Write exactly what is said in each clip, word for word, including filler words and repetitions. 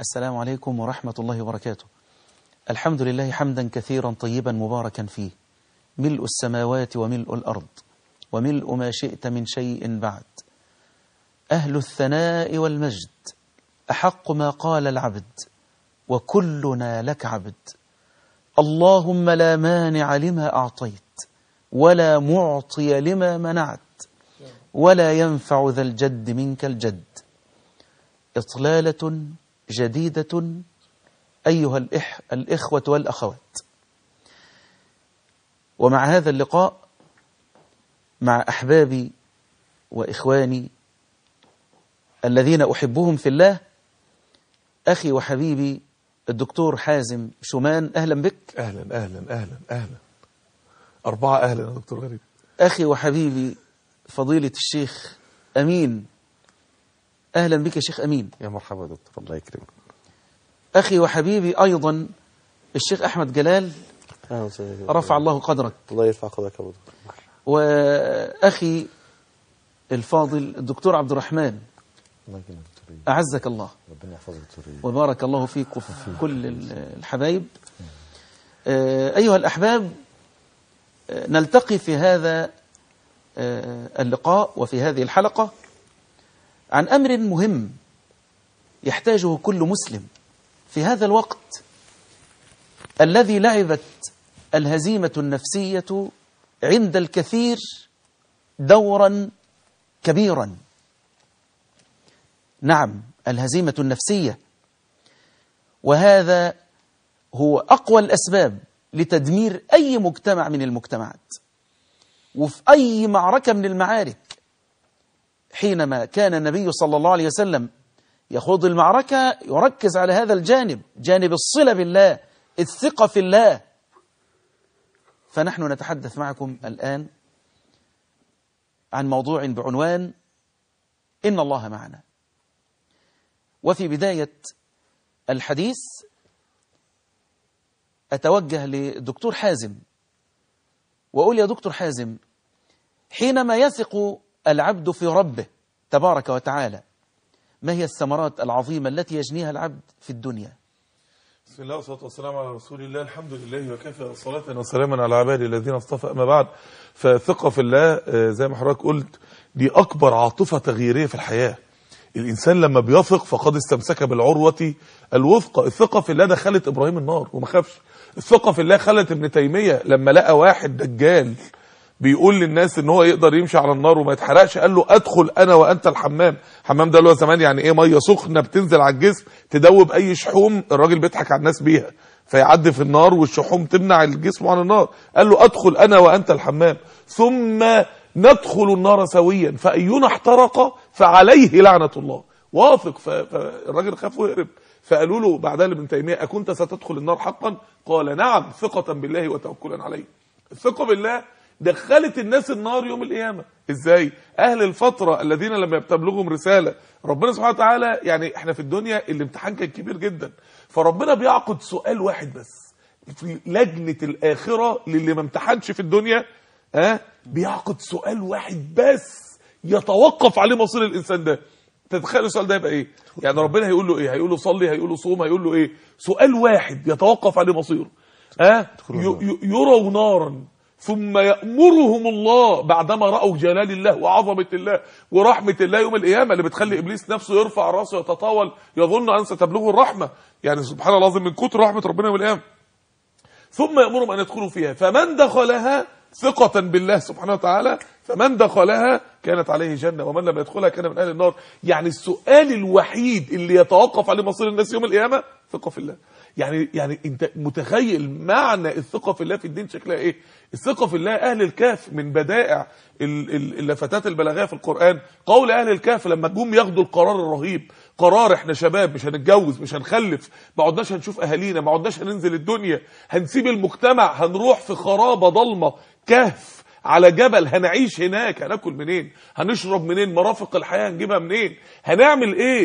السلام عليكم ورحمة الله وبركاته. الحمد لله حمدا كثيرا طيبا مباركا فيه، ملء السماوات وملء الأرض وملء ما شئت من شيء بعد. أهل الثناء والمجد أحق ما قال العبد، وكلنا لك عبد. اللهم لا مانع لما أعطيت ولا معطي لما منعت ولا ينفع ذا الجد منك الجد. إطلالة جديدة أيها الإح الإخوة والأخوات، ومع هذا اللقاء مع أحبابي وإخواني الذين أحبهم في الله، أخي وحبيبي الدكتور حازم شومان. أهلا بك. أهلا أهلا أهلا أهلا أربعة أهلا يا دكتور غريب. أخي وحبيبي فضيلة الشيخ أمين. أهلا بك يا شيخ أمين. يا مرحبا دكتور، الله يكرمك. أخي وحبيبي أيضا الشيخ أحمد جلال، رفع الله قدرك. الله يرفع قدرك يا دكتور. وأخي الفاضل الدكتور عبد الرحمن، الله يكرمك دكتور، أعزك الله، ربنا يحفظك دكتور، وبارك الله فيك وفي كل الحبايب. أيها الأحباب، نلتقي في هذا اللقاء وفي هذه الحلقة عن أمر مهم يحتاجه كل مسلم في هذا الوقت الذي لعبت الهزيمة النفسية عند الكثير دورا كبيرا. نعم، الهزيمة النفسية، وهذا هو أقوى الأسباب لتدمير أي مجتمع من المجتمعات، وفي أي معركة من المعارك. حينما كان النبي صلى الله عليه وسلم يخوض المعركة يركز على هذا الجانب، جانب الصلة بالله، الثقة في الله. فنحن نتحدث معكم الآن عن موضوع بعنوان إن الله معنا. وفي بداية الحديث أتوجه للدكتور حازم وأقول يا دكتور حازم، حينما يثق العبد في ربه تبارك وتعالى، ما هي الثمرات العظيمة التي يجنيها العبد في الدنيا؟ بسم الله والصلاة والسلام على رسول الله. الحمد لله وكفى، صلاة وسلاما على عباده الذين اصطفى، أما بعد. فثقة في الله زي ما حضرتك قلت دي أكبر عاطفة تغييرية في الحياة. الإنسان لما بيثق فقد استمسك بالعروة الوثقى. الثقة في الله دخلت إبراهيم النار وما خافش. الثقة في الله خلت ابن تيمية لما لقى واحد دجال بيقول للناس ان هو يقدر يمشي على النار وما يتحرقش، قال له ادخل انا وانت الحمام. حمام ده اللي هو زمان يعني ايه، ميه سخنه بتنزل على الجسم تدوب اي شحوم الراجل بيضحك على الناس بيها، فيعدي في النار والشحوم تمنع الجسم عن النار. قال له ادخل انا وانت الحمام ثم ندخل النار سويا فاينا احترق فعليه لعنه الله. واثق. فالراجل خاف وهرب. فقالوا له بعدها لابن تيميه اكنت ستدخل النار حقا؟ قال نعم، ثقه بالله وتوكلا عليه. الثقه بالله دخلت الناس النار يوم القيامة. ازاي؟ اهل الفترة الذين لما بتبلغهم رسالة ربنا سبحانه وتعالى، يعني احنا في الدنيا الامتحان كان كبير جدا، فربنا بيعقد سؤال واحد بس في لجنة الآخرة للي ما امتحنش في الدنيا. ها؟ بيعقد سؤال واحد بس يتوقف عليه مصير الانسان ده. تتخيل السؤال ده يبقى ايه؟ يعني ربنا هيقول له ايه؟ هيقول له صلي، هيقول له صوم، هيقول له ايه؟ سؤال واحد يتوقف عليه مصيره. ها؟ يروا نارا ثم يأمرهم الله بعدما رأوا جلال الله وعظمة الله ورحمة الله يوم القيامة، اللي بتخلي إبليس نفسه يرفع راسه يتطاول يظن أن ستبلغه الرحمة، يعني سبحان الله العظيم من كتر رحمة ربنا يوم القيامة. ثم يأمرهم أن يدخلوا فيها، فمن دخلها ثقة بالله سبحانه وتعالى، فمن دخلها كانت عليه جنة ومن لم يدخلها كان من أهل النار. يعني السؤال الوحيد اللي يتوقف عليه مصير الناس يوم القيامة ثقة في الله. يعني يعني انت متخيل معنى الثقة في الله في الدين شكلها ايه؟ الثقة في الله أهل الكهف من بدائع اللفتات البلاغية في القرآن قول أهل الكهف لما جم ياخدوا القرار الرهيب، قرار احنا شباب مش هنتجوز، مش هنخلف، ما عدناش هنشوف أهالينا، ما عدناش هننزل الدنيا، هنسيب المجتمع، هنروح في خرابة ضلمة كهف على جبل، هنعيش هناك، هناكل منين؟ هنشرب منين؟ مرافق الحياة هنجيبها منين؟ هنعمل ايه؟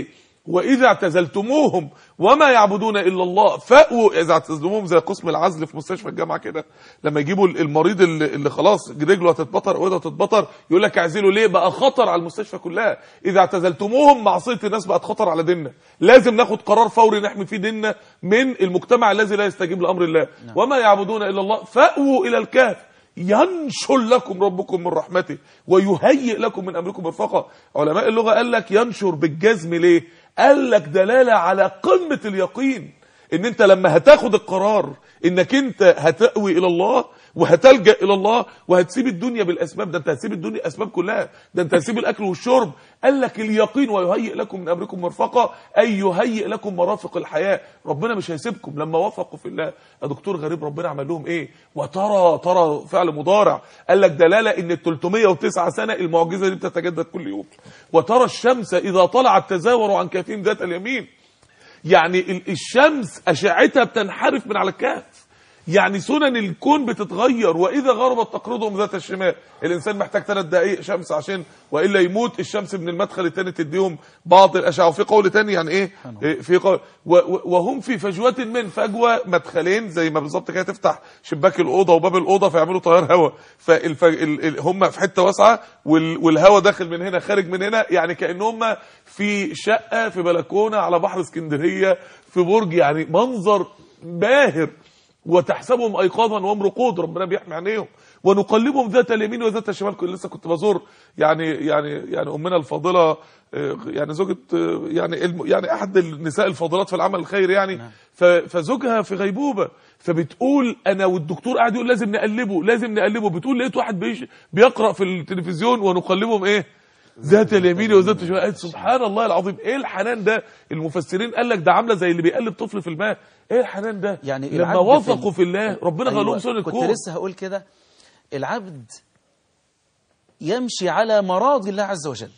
وإذا اعتزلتموهم وما يعبدون إلا الله فأووا. إذا اعتزلتموهم زي قسم العزل في مستشفى الجامعة كده، لما يجيبوا المريض اللي, اللي خلاص رجله هتتبطر أو هتتبطر يقول لك اعزله ليه؟ بقى خطر على المستشفى كلها. إذا اعتزلتموهم معصية الناس بقت خطر على ديننا، لازم ناخد قرار فوري نحمي فيه ديننا من المجتمع الذي لا يستجيب لأمر الله. نعم. وما يعبدون إلا الله فأووا إلى الكهف ينشر لكم ربكم من رحمته ويهيئ لكم من أمركم مرفقا. علماء اللغة قال لك ينشر بالجزم ليه؟ قال لك دلالة على قمة اليقين، ان انت لما هتاخد القرار انك انت هتأوي الى الله وهتلجأ الى الله وهتسيب الدنيا بالاسباب، ده انت هتسيب الدنيا الاسباب كلها، ده انت هتسيب الاكل والشرب. قال لك اليقين ويهيئ لكم من امركم مرفقا، اي يهيئ لكم مرافق الحياه. ربنا مش هيسيبكم لما وفقوا في الله. يا دكتور غريب ربنا عمل لهم ايه؟ وترى ترى فعل مضارع، قال لك دلاله ان ال ثلاثمائة وتسعة سنه المعجزه دي بتتجدد كل يوم. وترى الشمس اذا طلعت تزاور عن كهفهم ذات اليمين، يعني الشمس اشعتها بتنحرف من على الكهف، يعني سنن الكون بتتغير. واذا غربت تقرضهم ذات الشمال، الانسان محتاج ثلاث دقائق شمس عشان والا يموت. الشمس من المدخل الثاني تديهم بعض الاشعه. وفي قول ثاني يعني ايه؟ في قول وهم في فجوه من فجوه مدخلين، زي ما بالظبط كده تفتح شباك الاوضه وباب الاوضه فيعملوا تيار هواء، فهم في حته واسعه والهواء داخل من هنا خارج من هنا، يعني كانهم في شقه في بلكونه على بحر اسكندريه في برج، يعني منظر باهر. وتحسبهم ايقاظا وهم رقود، ربنا بيحمي عينيهم. ونقلبهم ذات اليمين وذات الشمال. كل لسه كنت بزور يعني يعني يعني امنا الفاضله، يعني زوجة يعني يعني احد النساء الفاضلات في العمل الخيري يعني، فزوجها في غيبوبه، فبتقول انا والدكتور قاعد يقول لازم نقلبه لازم نقلبه، بتقول لقيت واحد بيقرا في التلفزيون ونقلبهم ايه؟ ذات اليمين وذات الشمال. سبحان الله العظيم، ايه الحنان ده؟ المفسرين قال لك ده عامله زي اللي بيقلب طفل في الماء. ايه الحنان ده؟ يعني لما وثقوا في الله ربنا غير لهم سنن الكون. كنت لسه هقول كده، العبد يمشي على مراضي الله عز وجل.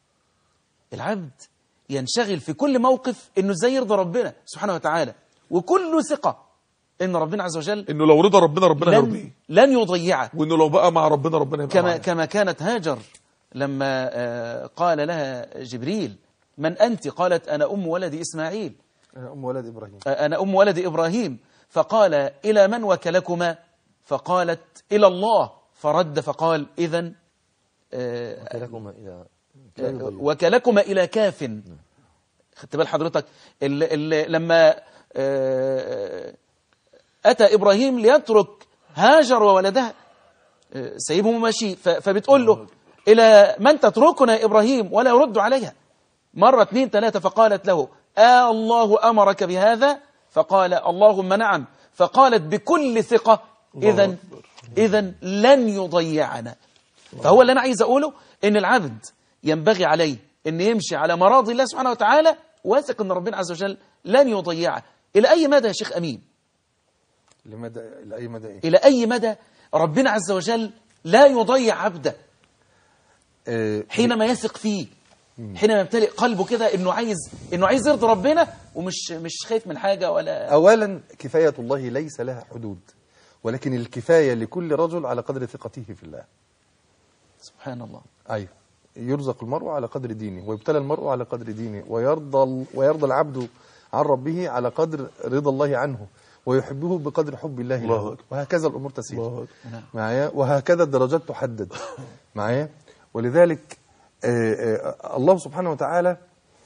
العبد ينشغل في كل موقف انه ازاي يرضى ربنا سبحانه وتعالى، وكل ثقه ان ربنا عز وجل انه لو رضى ربنا ربنا لن, لن يضيعه، وانه لو بقى مع ربنا ربنا يبقى كما معنا. كما كانت هاجر لما قال لها جبريل من أنت؟ قالت أنا أم ولد إسماعيل، أنا أم ولد إبراهيم أنا أم ولد إبراهيم. فقال إلى من وكلكما؟ فقالت إلى الله. فرد فقال إذن وكلكما إلى وكلكما إلى كاف. خدت بال حضرتك؟ اللي اللي لما أتى إبراهيم ليترك هاجر وولدها سيبهم ماشي، فبتقول له إلى من تتركنا إبراهيم ولا يرد عليها. مرة اثنين ثلاثة فقالت له آه الله أمرك بهذا؟ فقال اللهم نعم. فقالت بكل ثقة إذن إذن لن يضيعنا. فهو اللي أنا عايز أقوله إن العبد ينبغي عليه إن يمشي على مراضي الله سبحانه وتعالى، واثق إن ربنا عز وجل لن يضيعه. إلى أي مدى يا شيخ أمين؟ لمدى إلى أي مدى إيه؟ إلى أي مدى ربنا عز وجل لا يضيع عبده حينما يثق فيه، حينما يمتلئ قلبه كده انه عايز انه عايز يرضي ربنا ومش مش خايف من حاجه ولا. اولا كفايه الله ليس لها حدود، ولكن الكفايه لكل رجل على قدر ثقته في الله. سبحان الله. ايوه، يرزق المرء على قدر دينه، ويبتلى المرء على قدر دينه، ويرضى ويرضى العبد عن ربه على قدر رضا الله عنه، ويحبه بقدر حب الله له، وهكذا الامور تسير معايا، وهكذا الدرجات تحدد معايا. ولذلك آآ آآ الله سبحانه وتعالى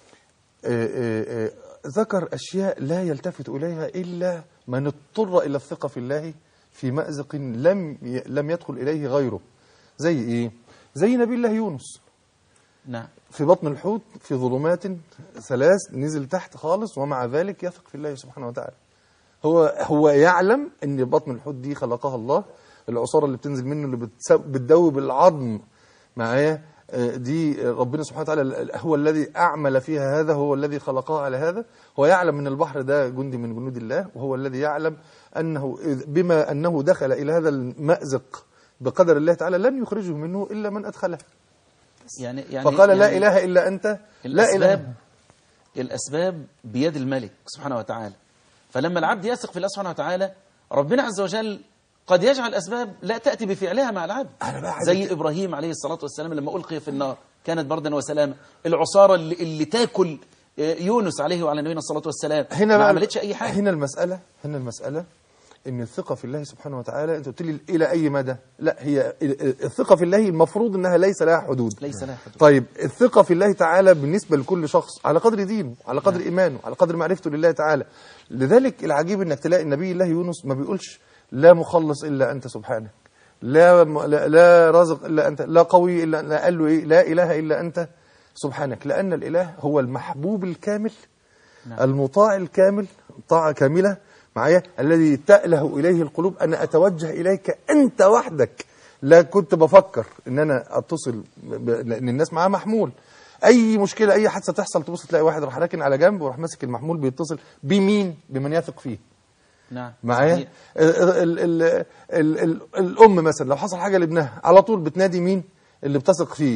آآ آآ ذكر أشياء لا يلتفت إليها إلا من اضطر إلى الثقة في الله في مأزق لم لم يدخل إليه غيره. زي إيه؟ زي نبي الله يونس. نعم. في بطن الحوت في ظلمات ثلاث، نزل تحت خالص، ومع ذلك يثق في الله سبحانه وتعالى. هو هو يعلم إن بطن الحوت دي خلقها الله، العصارة اللي بتنزل منه اللي بتدوب العظم معايا دي ربنا سبحانه وتعالى هو الذي أعمل فيها هذا، هو الذي خلقها على هذا. هو يعلم أن البحر ده جندي من جنود الله، وهو الذي يعلم أنه بما أنه دخل إلى هذا المأزق بقدر الله تعالى لن يخرجه منه إلا من أدخله. يعني يعني فقال يعني لا إله إلا أنت. لا إله. الأسباب بيد الملك سبحانه وتعالى. فلما العبد يثق في الله سبحانه وتعالى ربنا عز وجل قد يجعل أسباب لا تأتي بفعلها مع العبد، زي إبراهيم عليه الصلاة والسلام لما ألقي في النار كانت بردا وسلاما. العصارة اللي, اللي تاكل يونس عليه وعلى نبينا الصلاة والسلام هنا ما عملتش أي حاجة. هنا المسألة هنا المسألة إن الثقة في الله سبحانه وتعالى، أنت قلت لي إلى أي مدى؟ لا، هي الثقة في الله المفروض أنها ليس لها حدود. ليس لها حدود. طيب الثقة في الله تعالى بالنسبة لكل شخص على قدر دينه، على قدر نعم. إيمانه، على قدر معرفته لله تعالى. لذلك العجيب أنك تلاقي النبي الله يونس ما بيقولش لا مخلص إلا أنت سبحانك، لا لا, لا رازق إلا أنت، لا قوي إلا، لا قال له إيه، لا إله إلا أنت سبحانك، لأن الإله هو المحبوب الكامل نعم. المطاع الكامل، طاعة كاملة معايا، الذي تأله إليه القلوب. أنا أتوجه إليك أنت وحدك، لا كنت بفكر إن أنا أتصل ب... لأن الناس معاه محمول، أي مشكلة أي حادثة تحصل تبص تلاقي واحد راح راكن على جنب وراح ماسك المحمول بيتصل بمين؟ بمن يثق فيه. نعم معايا. ال... ال... ال... ال... ال... الأم مثلا لو حصل حاجة لابنها على طول بتنادي مين؟ اللي بتثق فيه.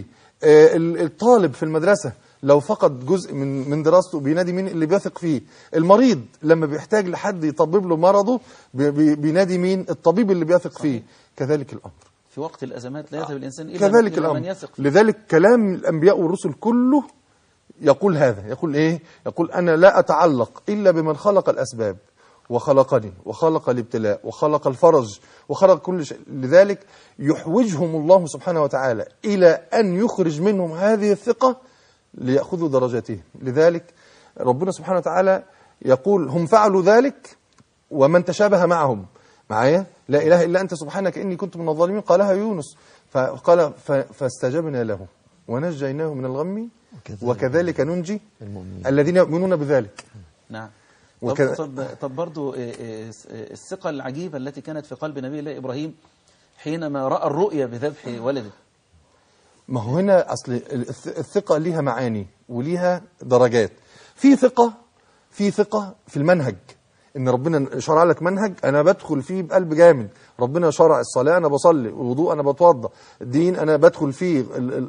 الطالب في المدرسة لو فقد جزء من من دراسته بينادي مين؟ اللي بيثق فيه. المريض لما بيحتاج لحد يطبب له مرضه بي بينادي مين؟ الطبيب اللي بيثق فيه. كذلك الأمر في وقت الأزمات لا يذهب الإنسان إلا كذلك من, الأمر. من يثق فيه. لذلك كلام الأنبياء والرسل كله يقول هذا، يقول إيه؟ يقول أنا لا أتعلق إلا بمن خلق الأسباب وخلقني وخلق الابتلاء وخلق الفرج وخلق كل شيء. لذلك يحوجهم الله سبحانه وتعالى إلى أن يخرج منهم هذه الثقة ليأخذوا درجاتهم. لذلك ربنا سبحانه وتعالى يقول هم فعلوا ذلك ومن تشابه معهم معايا، لا إله إلا أنت سبحانك إني كنت من الظالمين، قالها يونس، فقال فاستجبنا له ونجيناه من الغم وكذلك ننجي الذين يؤمنون بذلك. نعم. طب, طب, طب برضو الثقة العجيبة التي كانت في قلب نبي الله إبراهيم حينما رأى الرؤيا بذبح ولده. ما هو هنا أصل الثقة ليها معاني وليها درجات. في ثقة في ثقة في المنهج، إن ربنا شرع لك منهج أنا بدخل فيه بقلب جامد، ربنا شرع الصلاة أنا بصلي، الوضوء أنا بتوضى، الدين أنا بدخل فيه.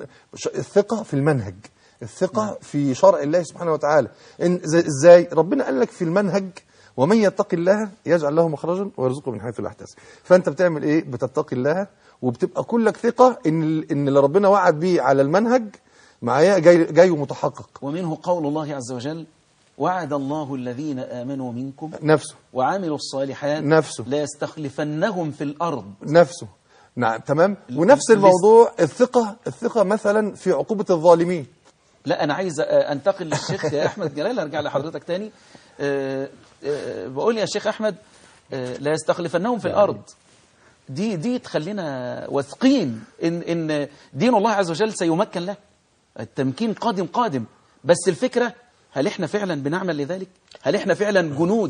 الثقة في المنهج، الثقة نعم. في شرع الله سبحانه وتعالى. إن إزاي؟ ربنا قال لك في المنهج ومن يتق الله يجعل له مخرجا ويرزقه من حيث لا يحتسب. فأنت بتعمل إيه؟ بتتقي الله وبتبقى كلك ثقة إن إن اللي ربنا وعد بيه على المنهج معايا جاي جاي ومتحقق. ومنه قول الله عز وجل وعد الله الذين آمنوا منكم نفسه وعملوا الصالحات نفسه لا يستخلفنهم في الأرض نفسه. نعم تمام. ونفس الموضوع الثقة الثقة مثلا في عقوبة الظالمين. لا أنا عايز أنتقل للشيخ أحمد جلال، أرجع لحضرتك تاني. أه أه بقول يا شيخ أحمد أه لا يستخلفنهم في الأرض، دي دي تخلينا واثقين إن إن دين الله عز وجل سيمكن له، التمكين قادم قادم. بس الفكرة هل إحنا فعلا بنعمل لذلك؟ هل إحنا فعلا جنود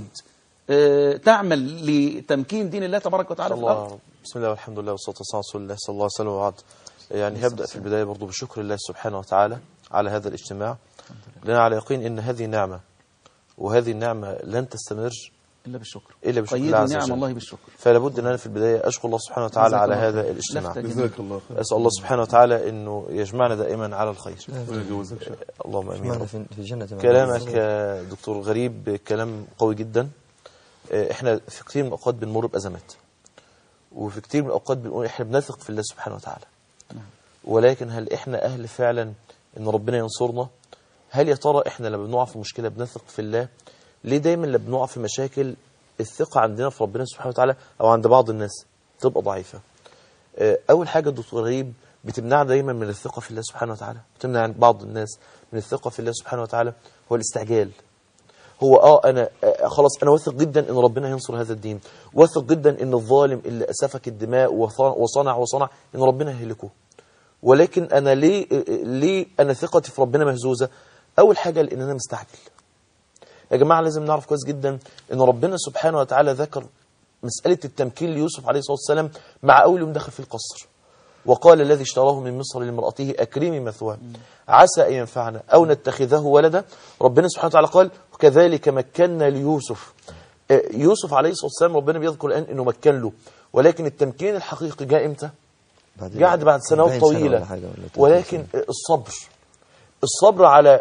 أه تعمل لتمكين دين الله تبارك وتعالى في الأرض؟ بسم الله والحمد لله والصلاة والسلام على رسول الله صلى الله عليه وسلم. وبعد يعني هبدأ في البداية برضو بشكر الله سبحانه وتعالى على هذا الاجتماع، لأن على يقين إن هذه نعمة، وهذه النعمة لن تستمر إلا بالشكر إلا بالشكر الله عز وجل. نعم الله بالشكر. فلا بد أن أنا في البداية أشكر الله سبحانه وتعالى على هذا الاجتماع. أسأل الله سبحانه وتعالى إنه يجمعنا دائما على الخير. اللهم آمين. في جنة. كلامك دكتور غريب كلام قوي جدا. إحنا في كثير من الأوقات بنمر بأزمات، وفي كثير من الأوقات بنقول إحنا بنثق في الله سبحانه وتعالى، ولكن هل إحنا أهل فعلا إن ربنا ينصرنا؟ هل يا ترى إحنا لما بنقع في مشكلة بنثق في الله؟ ليه دايما لما بنقع في مشاكل الثقة عندنا في ربنا سبحانه وتعالى أو عند بعض الناس تبقى ضعيفة؟ أول حاجة الدكتور غريب بتمنع دايما من الثقة في الله سبحانه وتعالى، بتمنع عند بعض الناس من الثقة في الله سبحانه وتعالى هو الاستعجال. هو اه انا آه خلاص انا واثق جدا ان ربنا هينصر هذا الدين، واثق جدا ان الظالم اللي اسفك الدماء وصنع وصنع ان ربنا هيهلكه، ولكن انا ليه ليه انا ثقتي في ربنا مهزوزه؟ اول حاجه لان انا مستعجل. يا جماعه لازم نعرف كويس جدا ان ربنا سبحانه وتعالى ذكر مساله التمكين ليوسف عليه الصلاه والسلام مع اول يوم دخل في القصر، وقال الذي اشتراه من مصر لامرأته أكرمي مثواه عسى أن ينفعنا أو نتخذه ولدا. ربنا سبحانه وتعالى قال وكذلك مكنا ليوسف. يوسف عليه الصلاة والسلام ربنا بيذكر الآن أنه مكن له، ولكن التمكين الحقيقي جاء إمتى؟ قعد بعد سنوات طويلة. ولكن الصبر الصبر على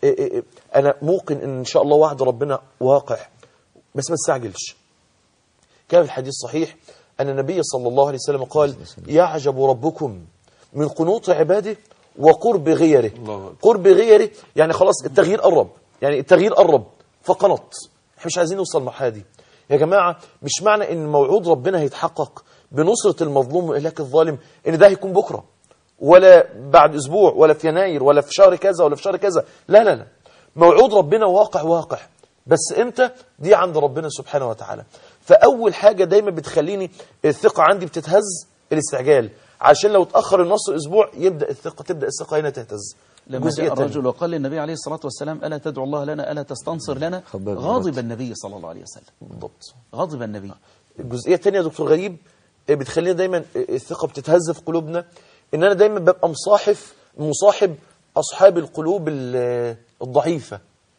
أنا موقن إن إن شاء الله وعد ربنا واقع، بس ما تستعجلش. كان الحديث صحيح أن النبي صلى الله عليه وسلم قال يعجب ربكم من قنوط عباده وقرب غيره. قرب غيره يعني خلاص التغيير قرب، يعني التغيير قرب فقنط. احنا مش عايزين نوصل للمرحله دي يا جماعه. مش معنى ان موعود ربنا هيتحقق بنصره المظلوم واهلاك الظالم ان ده هيكون بكره ولا بعد اسبوع ولا في يناير ولا في شهر كذا ولا في شهر كذا. لا لا لا، موعود ربنا واقع واقع، بس امتى؟ دي عند ربنا سبحانه وتعالى. فاول حاجه دايما بتخليني الثقه عندي بتتهز الاستعجال، عشان لو اتاخر النصر اسبوع يبدا الثقه تبدا الثقه هنا تهتز. لما جاء الرجل وقال للنبي عليه الصلاة والسلام ألا تدعو الله لنا ألا تستنصر لنا، غاضب النبي صلى الله عليه وسلم. بالضبط، غاضب النبي. الجزئية الثانية يا دكتور غريب بتخلينا دايما الثقة بتتهز في قلوبنا، إن أنا دايما ببقى مصاحب مصاحب أصحاب القلوب الضعيفة.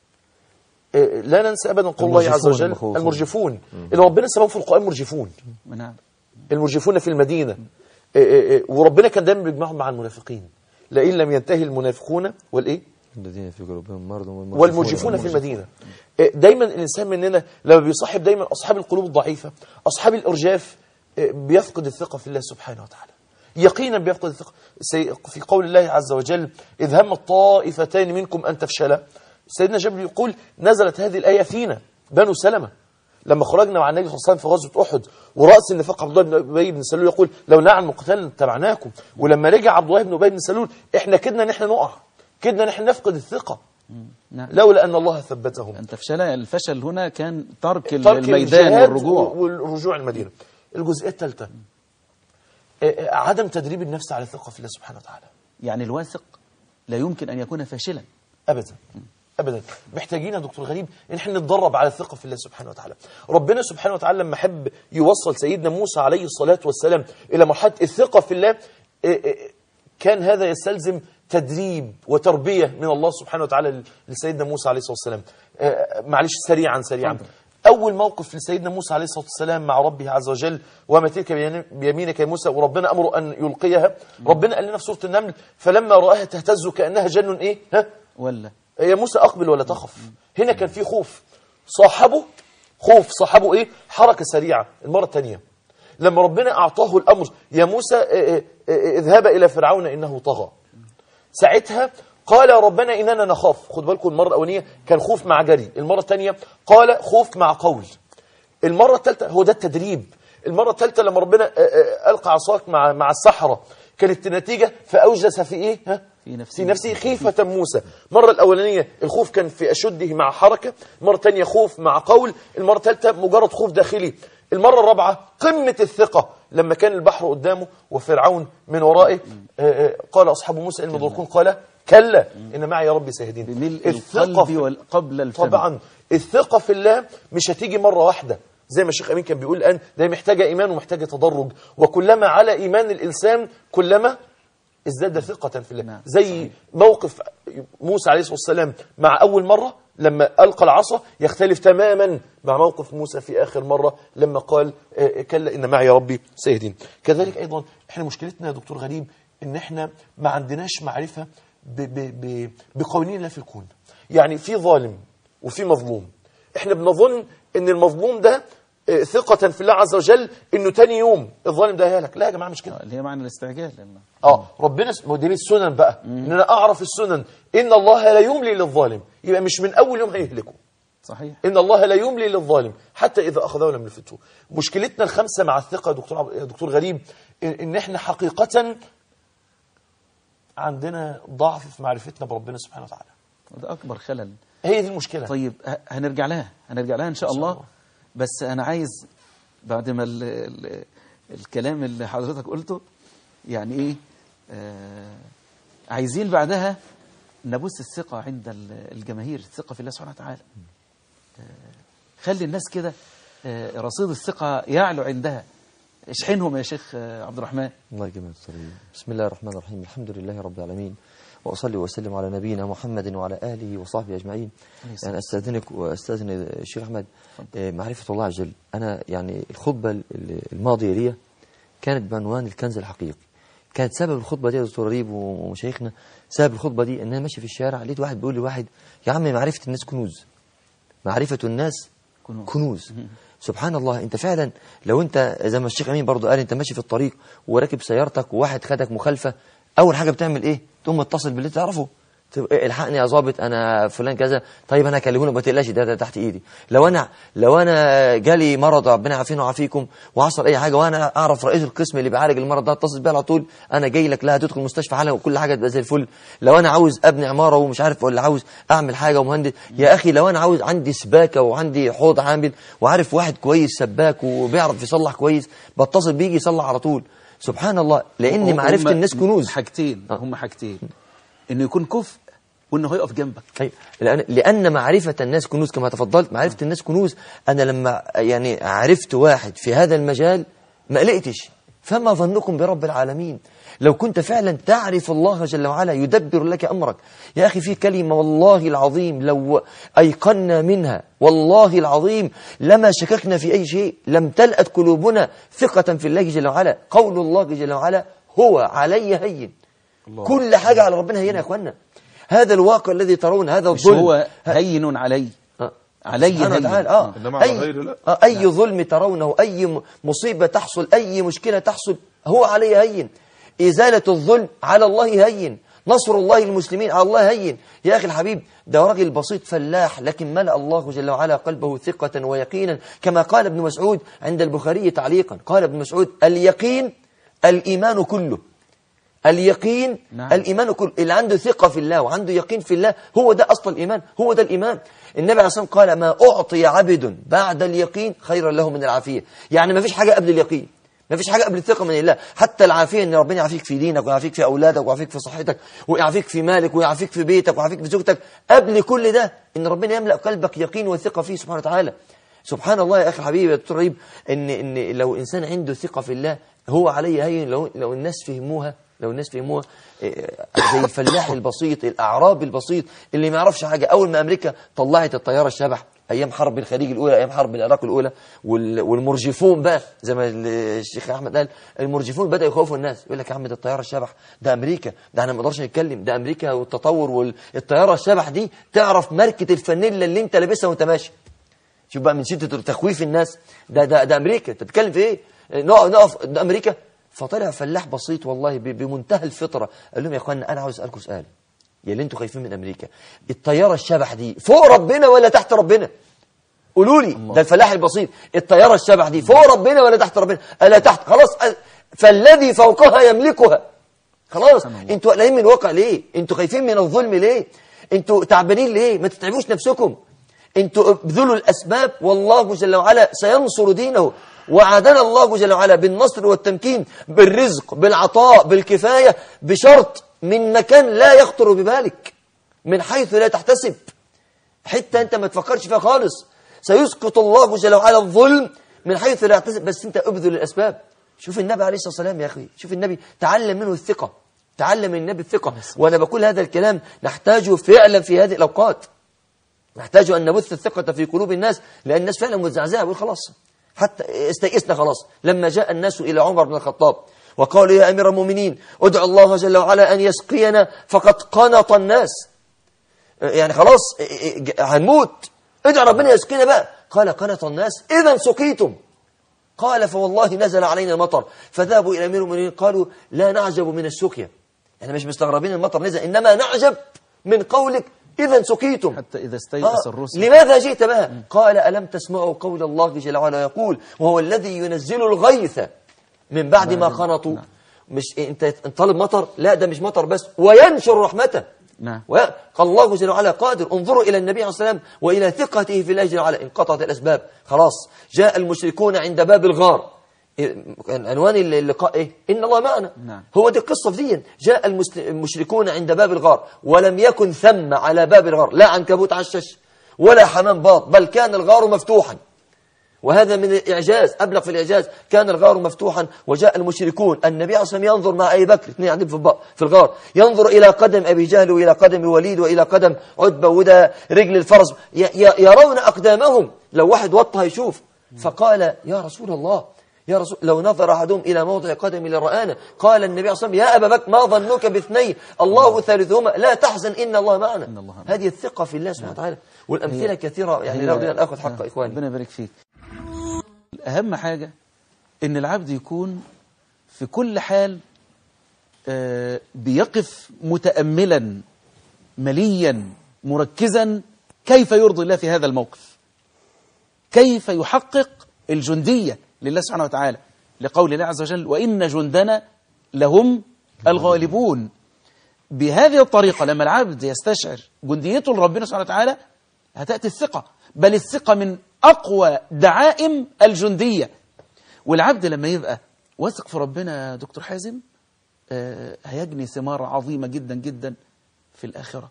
لا ننسى أبدا قول الله عز وجل المخوفون. المرجفون اللي ربنا سماهم في القرآن مرجفون. نعم، المرجفون في المدينة. وربنا كان دايما بيجمعهم مع المنافقين، لئن لم ينتهي المنافقون والايه الذين في قلوبهم مرض والمرجفون في المدينة. دايما الإنسان مننا لما بيصاحب دايما أصحاب القلوب الضعيفة، أصحاب الإرجاف، بيفقد الثقة في الله سبحانه وتعالى، يقينا بيفقد الثقة. في قول الله عز وجل إذ هم الطائفتان منكم أن تفشلا، سيدنا جابر يقول نزلت هذه الآية فينا بنو سلمة لما خرجنا مع النبي صلى الله عليه وسلم في غزوة أحد، ورأس النفاق عبد الله بن أبي بن سلول يقول لو نعلم قتال تبعناكم. ولما رجع عبد الله بن أبي بن سلول احنا كدنا ان احنا نقع، كدنا ان احنا نفقد الثقة. نعم. لولا أن الله ثبتهم. أن تفشل. الفشل هنا كان ترك, ترك الميدان والرجوع والرجوع المدينة. الجزئية الثالثة عدم تدريب النفس على الثقة في الله سبحانه وتعالى. يعني الواثق لا يمكن أن يكون فاشلا أبدا أبدا. محتاجين يا دكتور غريب إن احنا نتدرب على الثقة في الله سبحانه وتعالى. ربنا سبحانه وتعالى لما حب يوصل سيدنا موسى عليه الصلاة والسلام إلى مرحلة الثقة في الله، كان هذا يستلزم تدريب وتربية من الله سبحانه وتعالى لسيدنا موسى عليه الصلاة والسلام. معلش سريعا سريعا. أول موقف لسيدنا موسى عليه الصلاة والسلام مع ربه عز وجل، وما تلك بيمينك يا موسى، وربنا أمره أن يلقيها. ربنا قال لنا في سورة النمل فلما رآها تهتز كأنها جن إيه ها ولا يا موسى أقبل ولا تخف. هنا كان في خوف صاحبه، خوف صاحبه إيه حركة سريعة. المرة الثانية لما ربنا أعطاه الأمر يا موسى اذهب إلى فرعون إنه طغى، ساعتها قال ربنا إننا نخاف. خد بالكم المرة الأولانية كان خوف مع جري، المرة الثانية قال خوف مع قول، المرة الثالثة هو ده التدريب. المرة الثالثة لما ربنا ألقى عصاك مع مع السحرة كانت النتيجة فأوجس في إيه ها؟ في نفسه, في نفسه خيفة موسى. المرة الأولانية الخوف كان في أشده مع حركة، المرة الثانية خوف مع قول، المرة الثالثة مجرد خوف داخلي. المرة الرابعة قمة الثقة لما كان البحر قدامه وفرعون من ورائه، قال أصحاب موسى إن مدركون، قال كلا إن معي يا ربي سيهدين. بملء القلب قبل الفم. طبعا الثقة في الله مش هتيجي مرة واحدة، زي ما الشيخ أمين كان بيقول الآن، ده محتاجة إيمان ومحتاجة تدرج، وكلما على إيمان الإنسان كلما ازداد ثقة في الله. نعم. زي صحيح. موقف موسى عليه الصلاة والسلام مع أول مرة لما ألقى العصا يختلف تماما مع موقف موسى في آخر مرة لما قال كلا إن معي يا ربي سيهدين. كذلك أيضا إحنا مشكلتنا يا دكتور غريب إن إحنا ما عندناش معرفة ب ب ب بقوانين الله في الكون. يعني في ظالم وفي مظلوم، إحنا بنظن إن المظلوم ده ثقة في الله عز وجل انه تاني يوم الظالم ده هيهلك. لا يا جماعه مش كده، اللي هي معنى الاستعجال. اه ربنا دي السنن بقى، ان انا اعرف السنن. ان الله لا يملي للظالم، يبقى مش من اول يوم هيهلكه. صحيح. ان الله لا يملي للظالم حتى اذا اخذه لم يفته. مشكلتنا الخمسه مع الثقه يا دكتور يا دكتور غريب ان, إن احنا حقيقه عندنا ضعف في معرفتنا بربنا سبحانه وتعالى. وده اكبر خلل. هي دي المشكله. طيب هنرجع لها هنرجع لها ان شاء, إن شاء الله. الله. بس أنا عايز بعد ما ال ال الكلام اللي حضرتك قلته يعني إيه آه عايزين بعدها نبث الثقة عند الجماهير، الثقة في الله سبحانه وتعالى. آه خلي الناس كده آه رصيد الثقة يعلو عندها. اشحنهم يا شيخ آه عبد الرحمن. الله يجمع السلام. بسم الله الرحمن الرحيم، الحمد لله رب العالمين، وأصلي وأسلم على نبينا محمد وعلى آله وصحبه أجمعين. يعني أستاذنك وأستاذن الشيخ أحمد معرفة الله عز وجل. أنا يعني الخطبة الماضية لي كانت بعنوان الكنز الحقيقي. كانت سبب الخطبة دي يا دكتور غريب ومشايخنا، سبب الخطبة دي إن أنا ماشي في الشارع لقيت واحد بيقول لي واحد يا عم معرفة الناس كنوز، معرفة الناس كنوز, كنوز. سبحان الله. انت فعلا لو انت زي ما الشيخ أمين برضو قال، انت ماشي في الطريق وراكب سيارتك وواحد خدك مخالفة، أول حاجة بتعمل إيه؟ تقوم متصل باللي تعرفه، طب الحقني يا ظابط انا فلان كذا، طيب انا اكلمه ما تقلقش ده, ده تحت ايدي. لو انا لو انا جالي مرض ربنا يعافينا ويعافيكم وحصل اي حاجه وانا اعرف رئيس القسم اللي بيعالج المرض ده اتصل بيه على طول، انا جاي لك، لا هتدخل المستشفى حالا وكل حاجه تبقى زي الفل. لو انا عاوز ابني عماره ومش عارف ولا عاوز اعمل حاجه ومهندس، يا اخي لو انا عاوز عندي سباكه وعندي حوض عامل وعارف واحد كويس سباك وبيعرف يصلح كويس، بتصل بيجي يصلح على طول. سبحان الله، لان معرفه الناس كنوز. حاجتين هم حاجتين، انه يكون كفء وانه هيقف جنبك. أيوة. لأن, لأن معرفة الناس كنوز كما تفضلت، معرفة الناس كنوز. أنا لما يعني عرفت واحد في هذا المجال ما قلقتش، فما ظنكم برب العالمين؟ لو كنت فعلا تعرف الله جل وعلا يدبر لك أمرك. يا أخي في كلمة والله العظيم لو أيقنا منها والله العظيم لما شككنا في أي شيء، لم تلأت قلوبنا ثقة في الله جل وعلا. قول الله جل وعلا هو علي هين. الله. كل حاجة على ربنا هين يا أخوانا. هذا الواقع الذي ترون، هذا مش الظلم هو هين علي آه. علي هين آه. إنما على أي, غير لا. آه. أي لا. ظلم ترونه، أي مصيبة تحصل، أي مشكلة تحصل هو عليه هين. إزالة الظلم على الله هين، نصر الله المسلمين على الله هين. يا أخي الحبيب ده راجل بسيط فلاح، لكن ملأ الله جل وعلا قلبه ثقة ويقينا، كما قال ابن مسعود عند البخاري تعليقا. قال ابن مسعود اليقين الإيمان كله. اليقين نعم. الإيمان كله. اللي عنده ثقة في الله وعنده يقين في الله هو ده أصل الإيمان، هو ده الإيمان. النبي عليه الصلاة والسلام قال ما أعطي عبد بعد اليقين خيرا له من العافية. يعني ما فيش حاجة قبل اليقين، ما فيش حاجة قبل الثقة من الله. حتى العافية ان ربنا يعافيك في دينك ويعافيك في أولادك ويعافيك في صحتك ويعافيك في مالك ويعافيك في بيتك ويعافيك في زوجتك، قبل كل ده ان ربنا يملأ قلبك يقين وثقة فيه سبحانه وتعالى. سبحان الله يا أخي حبيبي يا دكتور رهيب، ان ان لو إنسان عنده ثقة في الله هو عليه هين. لو لو الناس فهموها لو الناس فهموها زي الفلاح البسيط الأعرابي البسيط اللي ما يعرفش حاجة. أول ما أمريكا طلعت الطيارة الشبح أيام حرب الخليج الأولى، أيام حرب العراق الأولى، والمرجفون بقى زي ما الشيخ أحمد قال، المرجفون بدأوا يخوفوا الناس. يقول لك يا عم ده الطيارة الشبح ده أمريكا، ده احنا ما نقدرش نتكلم، ده أمريكا والتطور والطيارة الشبح دي تعرف ماركة الفانيلا اللي أنت لابسها وأنت ماشي. شوف بقى من شدة تخويف الناس، ده ده ده أمريكا، أنت بتتكلم في إيه؟ نقف نقف ده أمريكا. فطلع فلاح بسيط والله بمنتهى الفطرة قال لهم يا اخوانا انا عاوز اسالكم سؤال، يا اللي انتوا خايفين من امريكا، الطياره الشبح دي فوق ربنا ولا تحت ربنا؟ قولوا لي. ده الفلاح البسيط، الطياره الشبح دي فوق ربنا ولا تحت ربنا؟ الا تحت. خلاص، فالذي فوقها يملكها. خلاص، انتوا قلقانين من الواقع ليه؟ انتوا خايفين من الظلم ليه؟ انتوا تعبانين ليه؟ ما تتعبوش نفسكم، انتوا ابذلوا الاسباب والله جل وعلا سينصر دينه. وعدنا الله جل وعلا بالنصر والتمكين، بالرزق، بالعطاء، بالكفاية، بشرط من مكان لا يخطر ببالك، من حيث لا تحتسب، حتى أنت ما تفكرش فيها خالص. سيسقط الله جل وعلا الظلم من حيث لا يحتسب، بس أنت ابذل الأسباب. شوف النبي عليه الصلاة والسلام يا أخي، شوف النبي تعلم منه الثقة، تعلم من النبي الثقة. وأنا بقول هذا الكلام نحتاجه فعلا في هذه الأوقات، نحتاج أن نبث الثقة في قلوب الناس، لأن الناس فعلا متزعزعة. بيقول خلاص حتى استيئسنا خلاص. لما جاء الناس إلى عمر بن الخطاب وقالوا يا أمير المؤمنين ادعو الله جل وعلا أن يسقينا فقد قنط الناس، يعني خلاص هنموت، ادعو ربنا يسقينا بقى. قال قنط الناس إذا سقيتم. قال فوالله نزل علينا المطر. فذهبوا إلى أمير المؤمنين قالوا لا نعجب من السقيا، احنا مش مستغربين المطر نزل، إنما نعجب من قولك إذا سقيتم. حتى إذا استيأس آه. الرسل لماذا جئت بها؟ م. قال ألم تسمعوا قول الله جل وعلا يقول وهو الذي ينزل الغيث من بعد ما قنطوا. نعم. مش انت طالب مطر، لا ده مش مطر بس، وينشر رحمته. نعم. قال الله جل وعلا قادر. انظروا إلى النبي عليه الصلاة والسلام وإلى ثقته في الله جل وعلا. انقطعت الأسباب خلاص، جاء المشركون عند باب الغار. عنوان اللقاء ايه؟ ان الله معنا. نعم. هو دي القصه في دي. جاء المشركون عند باب الغار ولم يكن ثم على باب الغار لا عنكبوت عشش ولا حمام باط، بل كان الغار مفتوحا. وهذا من الإعجاز، أبلغ في الإعجاز. كان الغار مفتوحا وجاء المشركون، النبي عليه الصلاة والسلام ينظر مع أبي بكر، اثنين قاعدين في في الغار، ينظر إلى قدم أبي جهل وإلى قدم الوليد وإلى قدم عتبة وده رجل الفرس، يرون أقدامهم، لو واحد وطها يشوف. فقال يا رسول الله، يا رسول لو نظر أحدهم إلى موضع قدم لرآنا. قال النبي عليه الصلاة والسلام يا أبا بكر ما ظنك باثنين الله ثالثهما لا تحزن إن الله معنا. إن الله معنا. هذه الثقة في الله سبحانه وتعالى. والأمثلة كثيرة، يعني لا أريد أن أخذ حق إخواني. ربنا يبارك فيك. أهم حاجة إن العبد يكون في كل حال بيقف متأملا مليا مركزا كيف يرضي الله في هذا الموقف، كيف يحقق الجندية لله سبحانه وتعالى، لقول الله عز وجل وإن جندنا لهم الغالبون. بهذه الطريقة لما العبد يستشعر جنديته لربنا سبحانه وتعالى هتأتي الثقة، بل الثقة من أقوى دعائم الجندية. والعبد لما يبقى واثق في ربنا دكتور حازم آه هيجني ثمار عظيمة جدا جدا في الآخرة.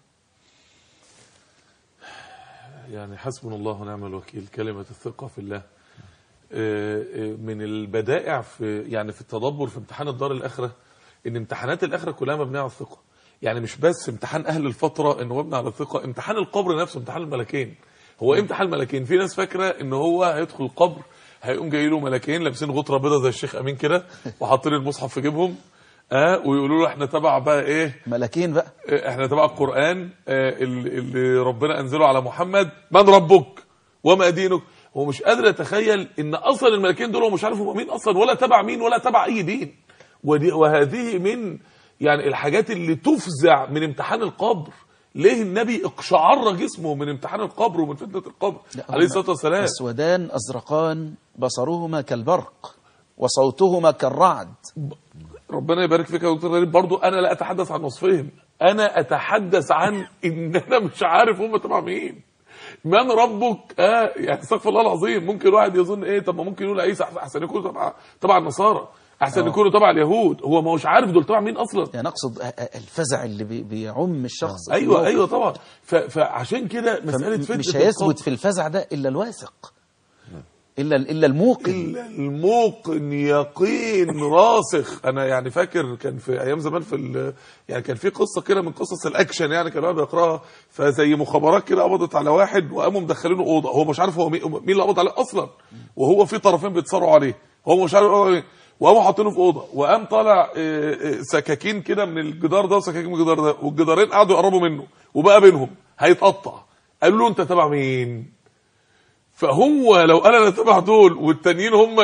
يعني حسبنا الله ونعم الوكيل، كلمة الثقة في الله من البدائع في يعني في التدبر في امتحان الدار الآخرة، ان امتحانات الآخرة كلها مبنية على الثقة. يعني مش بس امتحان أهل الفترة انه مبني على الثقة، امتحان القبر نفسه امتحان الملكين. هو ايه امتحان الملكين؟ في ناس فاكرة ان هو هيدخل القبر هيقوم جاي له ملكين لابسين غطرة بيضة زي الشيخ أمين كده وحاطين المصحف في جيبهم اه ويقولوا له احنا تبع بقى ايه ملكين بقى، احنا تبع القرآن اه اللي ربنا انزله على محمد، من ربك وما دينك. هو مش قادر يتخيل ان اصلا الملكين دول هو مش عارف هم مين اصلا ولا تبع مين ولا تبع اي دين. ودي وهذه من يعني الحاجات اللي تفزع من امتحان القبر. ليه النبي اقشعر جسمه من امتحان القبر ومن فتنة القبر عليه الصلاة والسلام؟ اسودان ازرقان بصرهما كالبرق وصوتهما كالرعد. ربنا يبارك فيك يا دكتور غريب. برضو انا لا اتحدث عن وصفهم، انا اتحدث عن ان انا مش عارف هم تبع مين. من ربك؟ اه يعني استغفر الله العظيم. ممكن واحد يظن ايه، طب ما ممكن يقول عيسى احسن يكونوا تبع تبع النصارى، احسن أوه. يكونوا تبع اليهود. هو ما هوش عارف دول تبع مين اصلا. يعني اقصد الفزع اللي بي بيعم الشخص. أوه. ايوه ايوه طبعا. فعشان كده مساله فتنه مش هيثبت في الفزع ده الا الواثق، الا الا الموقن الا الموقن يقين راسخ. انا يعني فاكر كان في ايام زمان في يعني كان في قصه كده من قصص الاكشن يعني كان الواحد بيقراها، فزي مخابرات كده قبضت على واحد وقاموا مدخلينه اوضه، هو مش عارف هو مين اللي قبض عليه اصلا، وهو في طرفين بيتصارعوا عليه، هو مش عارف ايه، وقاموا حاطينه في اوضه، وقام طالع سكاكين كده من الجدار ده وسكاكين من الجدار ده، والجدارين قعدوا يقربوا منه وبقى بينهم هيتقطع. قالوا له انت تبع مين؟ فهو لو قال انا تبع دول والتانيين هم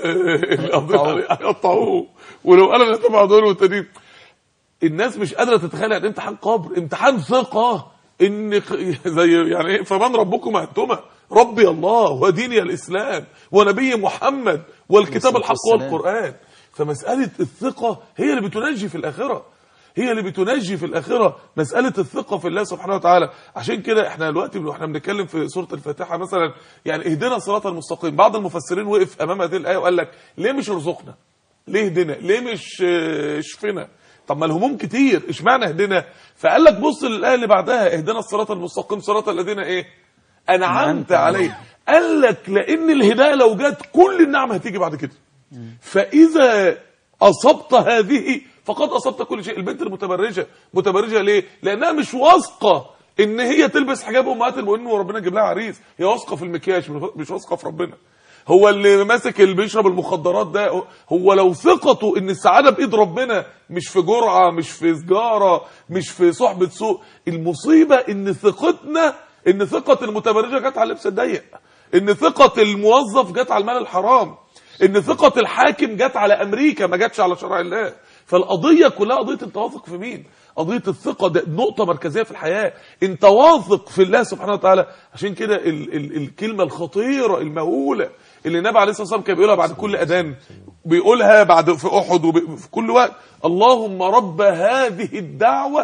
اللي هيقطعوه، ولو قال انا تبع دول والتانيين، الناس مش قادره تتخيل يعني امتحان قبر، امتحان ثقه ان زي يعني ايه فمن ربكم انتما ربي الله وديني الاسلام ونبي محمد والكتاب الحق والقران. فمساله الثقه هي اللي بتنجي في الاخره، هي اللي بتنجي في الآخرة، مسألة الثقة في الله سبحانه وتعالى. عشان كده احنا دلوقتي واحنا بنتكلم في سورة الفاتحة مثلا يعني اهدنا الصراط المستقيم، بعض المفسرين وقف امام هذه الآية وقال لك ليه مش ارزقنا؟ ليه اهدنا؟ ليه مش اشفنا؟ طب ما الهموم كتير، اشمعنى اهدنا؟ فقال لك بص للآية اللي بعدها اهدنا الصراط المستقيم صراط الذين ايه؟ انعمت عليهم. قال لك لان الهداية لو جت كل النعمة هتيجي بعد كده. فإذا أصبت هذه فقد أصبت كل شيء. البنت المتبرجة متبرجة ليه؟ لأنها مش واثقة إن هي تلبس حجاب أمهات المؤمنين وربنا يجيب لها عريس، هي واثقة في المكياج مش واثقة في ربنا. هو اللي ماسك اللي بيشرب المخدرات ده هو لو ثقته إن السعادة بإيد ربنا مش في جرعة مش في سجارة مش في صحبة سوء. المصيبة إن ثقتنا إن ثقة المتبرجة جت على اللبس الضيق، إن ثقة الموظف جت على المال الحرام، ان ثقة الحاكم جت على امريكا ما جاتش على شرع الله. فالقضية كلها قضية انت واثق في مين؟ قضية الثقة ده نقطة مركزية في الحياة، انت واثق في الله سبحانه وتعالى. عشان كده ال ال الكلمة الخطيرة المهولة اللي النبي عليه الصلاة والسلام كان بيقولها بعد كل اذان، بيقولها بعد في احد وفي كل وقت، اللهم رب هذه الدعوة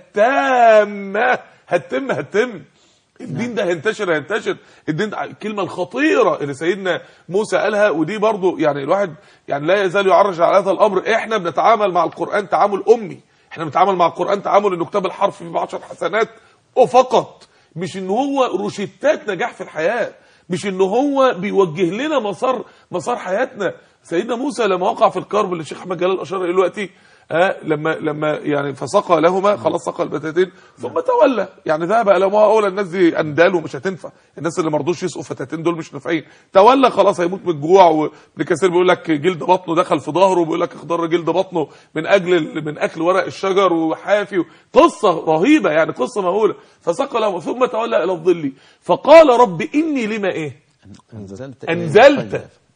التامة. هتتم هتتم الدين ده هينتشر هينتشر الدين ده. الكلمه الخطيره اللي سيدنا موسى قالها، ودي برضو يعني الواحد يعني لا يزال يعرج على هذا الامر. احنا بنتعامل مع القران تعامل امي، احنا بنتعامل مع القران تعامل انه كتاب الحرف فيه بعشر حسنات وفقط، مش ان هو روشتات نجاح في الحياه، مش ان هو بيوجه لنا مسار مسار حياتنا. سيدنا موسى لما وقع في الكرب اللي الشيخ احمد جلال اشار اليه دلوقتي، ها لما لما يعني فسقى لهما، خلاص سقى البتاتين ثم تولى، يعني ذهب الى ما اولى الناس دي اندال ومش هتنفع، الناس اللي ما رضوش يسقوا فتاتين دول مش نافعين، تولى خلاص هيموت من الجوع. وابن كثير بيقول لك جلد بطنه دخل في ظهره، وبيقول لك اخضر جلد بطنه من اجل من اكل ورق الشجر وحافي، قصه رهيبه يعني قصه مهوله. فسقى لهما ثم تولى الى الظل فقال رب اني لما ايه انزلت انزلت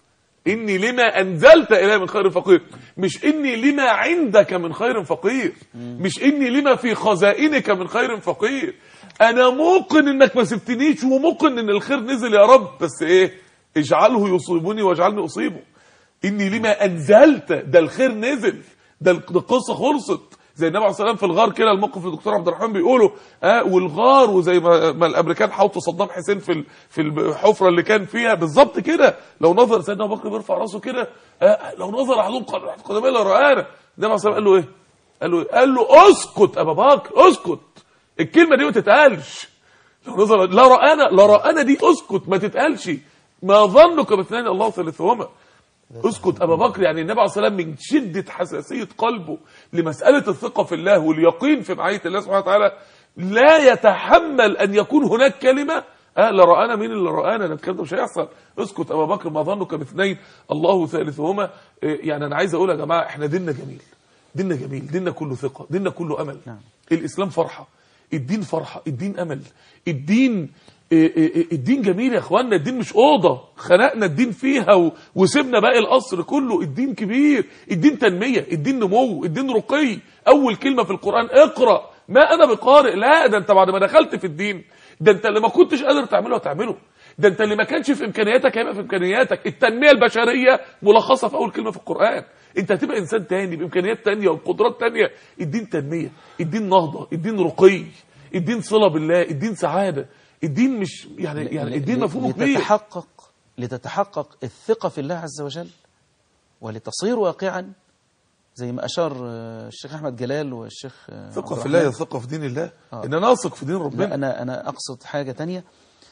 إني لما أنزلت إلي من خير فقير، مش إني لما عندك من خير فقير، مش إني لما في خزائنك من خير فقير. أنا موقن إنك ما سبتنيش، وموقن إن الخير نزل يا رب، بس إيه؟ اجعله يصيبني واجعلني أصيبه. إني لما أنزلت، ده الخير نزل، ده القصة خلصت. زي النبي عليه الصلاه والسلام في الغار كده، الموقف الدكتور عبد الرحمن بيقولوا اه والغار، وزي ما, ما الامريكان حاطوا صدام حسين في في الحفره اللي كان فيها بالظبط كده. لو نظر سيدنا ابو بكر بيرفع راسه كده، اه لو نظر احدهم قدميه لرآنا. النبي عليه الصلاه والسلام قال له ايه؟ قال له إيه؟ قال له اسكت ابا بكر، اسكت، الكلمه دي ما تتقالش. لو نظر لا رآنا، لا رآنا دي اسكت ما تتقالش. ما ظنك باثنين الله ثالثهما. اسكت ابا بكر. يعني النبي عليه الصلاه والسلام من شده حساسيه قلبه لمساله الثقه في الله واليقين في معيه الله سبحانه وتعالى لا يتحمل ان يكون هناك كلمه اه لا رآنا. مين اللي رآنا؟ ده الكلام ده مش هيحصل. اسكت ابا بكر، ما ظنك باثنين الله ثالثهما. يعني انا عايز اقول يا جماعه، احنا ديننا جميل، ديننا جميل، ديننا كله ثقه، ديننا كله امل. نعم. الاسلام فرحه، الدين فرحه، الدين امل، الدين الدين جميل يا اخوانا. الدين مش اوضه خنقنا الدين فيها و... وسيبنا باقي القصر كله. الدين كبير، الدين تنميه، الدين نمو، الدين رقي. اول كلمه في القران اقرا، ما انا بقارئ. لا، ده انت بعد ما دخلت في الدين، ده انت اللي ما كنتش قادر تعمله هتعمله، ده انت اللي ما كانش في امكانياتك هيبقى في امكانياتك. التنميه البشريه ملخصه في اول كلمه في القران. انت هتبقى انسان تاني بامكانيات تانيه وبقدرات تانيه. الدين تنميه، الدين نهضه، الدين رقي، الدين صله بالله، الدين سعاده. الدين مش يعني يعني الدين مفهومه كبير. لتتحقق لتتحقق الثقة في الله عز وجل ولتصير واقعا، زي ما أشار الشيخ أحمد جلال والشيخ ثقة في الله هي ثقة في دين الله. آه. إن أنا أثق في دين ربنا. أنا أنا أقصد حاجة تانية.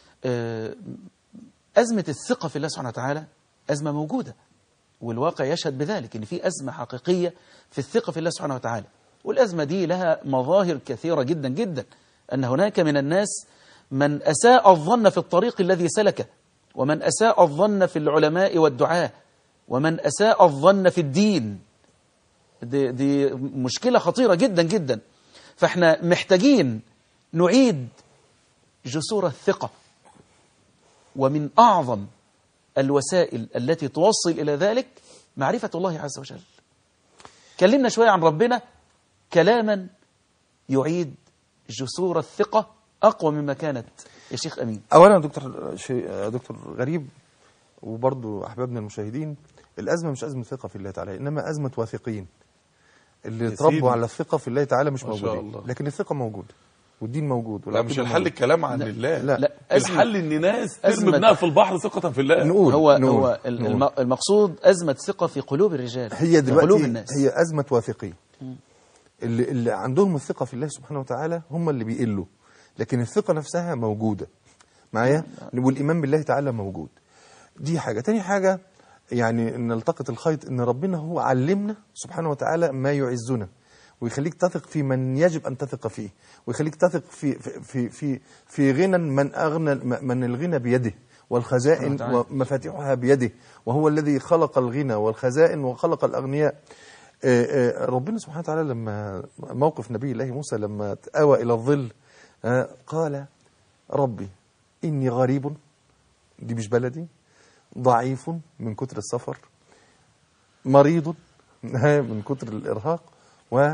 أزمة الثقة في الله سبحانه وتعالى أزمة موجودة، والواقع يشهد بذلك، إن في أزمة حقيقية في الثقة في الله سبحانه وتعالى. والأزمة دي لها مظاهر كثيرة جدا جدا. أن هناك من الناس من أساء الظن في الطريق الذي سلكه، ومن أساء الظن في العلماء والدعاة، ومن أساء الظن في الدين. دي, دي مشكلة خطيرة جدا جدا. فاحنا محتاجين نعيد جسور الثقة، ومن أعظم الوسائل التي توصل إلى ذلك معرفة الله عز وجل. كلمنا شوية عن ربنا كلاما يعيد جسور الثقة أقوى مما كانت يا شيخ أمين. أولا دكتور دكتور غريب وبرضو أحبابنا المشاهدين، الأزمة مش أزمة ثقة في الله تعالى، إنما أزمة واثقين اللي تربوا على الثقة في الله تعالى مش موجودين، لكن الثقة موجودة والدين موجود. لا مش الحل الكلام عن الله، لا, لا. الحل ان ناس ترمي ابنها في البحر ثقة في الله. نقول هو نقول هو نقول. المقصود أزمة ثقة في قلوب الرجال، هي دلوقتي قلوب الناس. هي أزمة واثقين اللي, اللي عندهم الثقة في الله سبحانه وتعالى هم اللي بيقلوا، لكن الثقة نفسها موجودة معايا، والإيمان بالله تعالى موجود. دي حاجة. تاني حاجة يعني ان نلتقط الخيط، ان ربنا هو علمنا سبحانه وتعالى ما يعزنا ويخليك تثق في من يجب ان تثق فيه، ويخليك تثق في في في في غنى من اغنى من الغنى بيده، والخزائن ومفاتيحها بيده، وهو الذي خلق الغنى والخزائن وخلق الاغنياء. ربنا سبحانه وتعالى لما موقف نبي الله موسى لما آوى الى الظل قال ربي اني غريب، دي مش بلدي، ضعيف من كتر السفر، مريض من كتر الإرهاق، و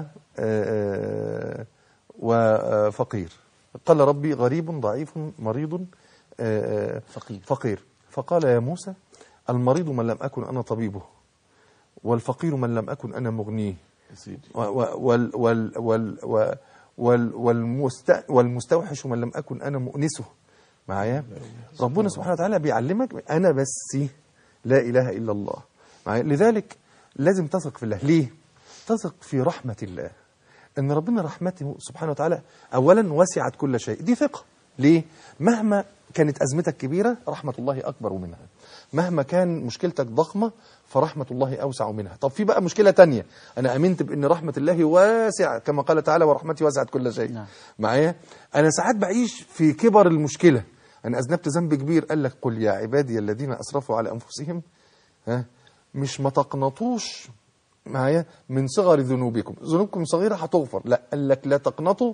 وفقير. قال ربي غريب ضعيف مريض فقير. فقير. فقال يا موسى المريض من لم أكن أنا طبيبه، والفقير من لم أكن أنا مغنيه، وال وال وال والمستوحش من لم أكن أنا مؤنسه. معايا؟ ربنا سبحانه وتعالى بيعلمك أنا بس لا إله إلا الله. معايا؟ لذلك لازم تثق في الله. ليه؟ تثق في رحمة الله، إن ربنا رحمته سبحانه وتعالى أولا وسعت كل شيء. دي ثقة. ليه؟ مهما كانت أزمتك كبيرة رحمة الله أكبر منها، مهما كان مشكلتك ضخمة فرحمة الله أوسع منها. طب في بقى مشكلة تانية، أنا أمنت بأن رحمة الله واسعة كما قال تعالى ورحمتي وسعت كل شيء. نعم. معايا؟ أنا ساعات بعيش في كبر المشكلة، أنا أذنبت ذنب كبير، قال لك قل يا عبادي الذين أسرفوا على أنفسهم، ها مش ما تقنطوش معايا من صغر ذنوبكم، ذنوبكم صغيرة هتغفر، لا قال لك لا تقنطوا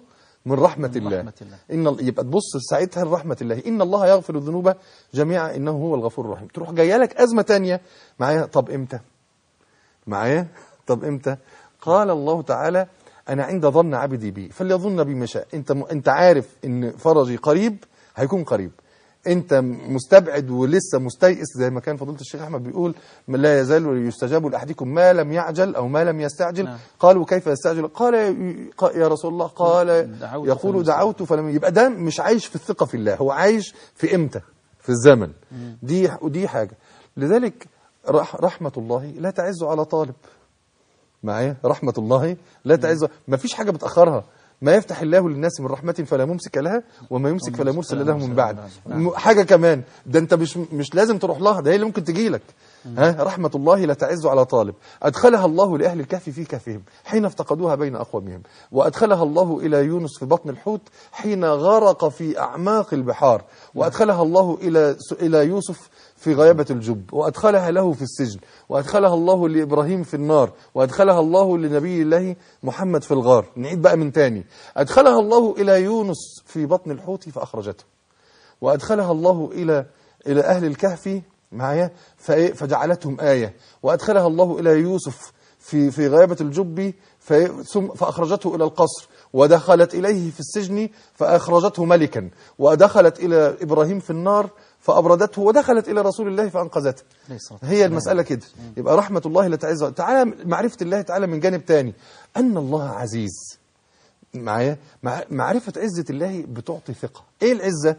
من رحمة من الله. رحمة الله. إن ال- يبقى تبص ساعتها لرحمة الله، إن الله يغفر الذنوب جميعا إنه هو الغفور الرحيم. تروح جايه لك أزمة تانية معايا، طب إمتى؟ معايا طب إمتى؟ قال الله تعالى أنا عند ظن عبدي بي فليظن بي ما شاء. أنت م... أنت عارف إن فرجي قريب، هيكون قريب. أنت مستبعد ولسه مستيئس، زي ما كان فضيلة الشيخ أحمد بيقول لا يزال يستجاب لأحدكم ما لم يعجل أو ما لم يستعجل. نعم. قالوا كيف يستعجل؟ قال يا رسول الله، قال دعوت يقول فلم دعوت فلم. يبقى ده مش عايش في الثقة في الله، هو عايش في إمتى، في الزمن. دي ودي حاجة. لذلك رح رحمة الله لا تعز على طالب. معايا رحمة الله لا تعز، ما فيش حاجة بتأخرها. ما يفتح الله للناس من رحمة فلا ممسك لها وما يمسك فلا مرسل له من بعد. م- حاجة كمان، ده انت مش مش لازم تروح لها، ده هي اللي ممكن تجي لك. ها رحمة الله لا تعز على طالب. أدخلها الله لأهل الكهف في كهفهم حين افتقدوها بين أقوامهم، وأدخلها الله إلى يونس في بطن الحوت حين غرق في أعماق البحار، وأدخلها الله إلى إلى يوسف في غيابة الجب، وأدخلها له في السجن، وأدخلها الله لإبراهيم في النار، وأدخلها الله لنبي الله محمد في الغار. نعيد بقى من تاني، أدخلها الله إلى يونس في بطن الحوت فأخرجته، وأدخلها الله إلى إلى أهل الكهف معايا فإيه؟ فجعلتهم آية، وأدخلها الله إلى يوسف في في غيابة الجب فإيه؟ ثم فأخرجته إلى القصر، ودخلت إليه في السجن فأخرجته ملكا، ودخلت إلى إبراهيم في النار فأبردته، ودخلت إلى رسول الله فأنقذته. هي المسألة كده. يبقى رحمة الله لا تعز. تعالى معرفة الله تعالى من جانب تاني، أن الله عزيز. معايا مع معرفة عزة الله بتعطي ثقة. إيه العزة؟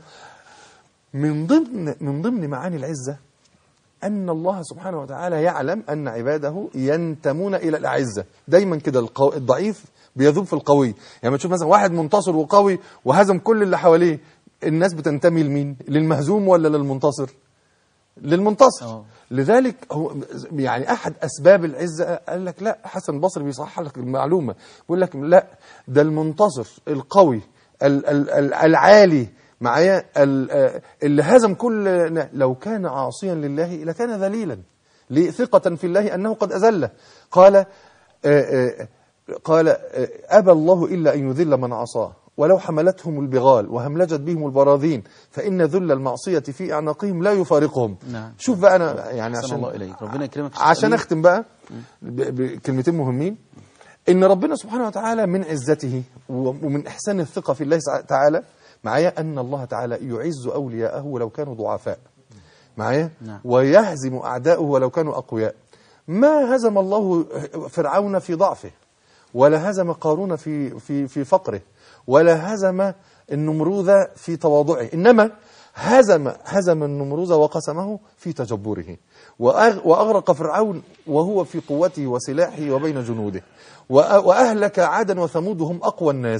من ضمن من ضمن معاني العزة أن الله سبحانه وتعالى يعلم أن عباده ينتمون إلى الأعزة. دايما كده القو... الضعيف بيذوب في القوي. يعني ما تشوف مثلا واحد منتصر وقوي وهزم كل اللي حواليه، الناس بتنتمي لمين؟ للمهزوم ولا للمنتصر؟ للمنتصر. أوه. لذلك هو يعني أحد أسباب العزة قال لك لا، حسن البصري بيصحح لك المعلومة، بيقول لك لا، ده المنتصر القوي ال... ال... ال... العالي معايا اللي هزم كل، لو كان عاصيا لله لكان ذليلا، لثقة في الله أنه قد أذله. قال آآ آآ قال آآ أبى الله إلا أن يذل من عصاه ولو حملتهم البغال وهملجت بهم البراذين فإن ذل المعصية في أعناقهم لا يفارقهم. نعم. شوف بقى أنا يعني عشان الله إليك. ربنا يكرمك. عشان أختم بقى بكلمتين مهمين، إن ربنا سبحانه وتعالى من عزته ومن إحسان الثقة في الله تعالى معايا أن الله تعالى يعز أولياءه ولو كانوا ضعفاء معايا. نعم. ويهزم أعداؤه ولو كانوا أقوياء. ما هزم الله فرعون في ضعفه، ولا هزم قارون في في في فقره، ولا هزم النمروذ في تواضعه، إنما هزم هزم النمروذ وقسمه في تجبره، وأغرق فرعون وهو في قوته وسلاحه وبين جنوده، وأهلك عادا وثمود وهم أقوى الناس،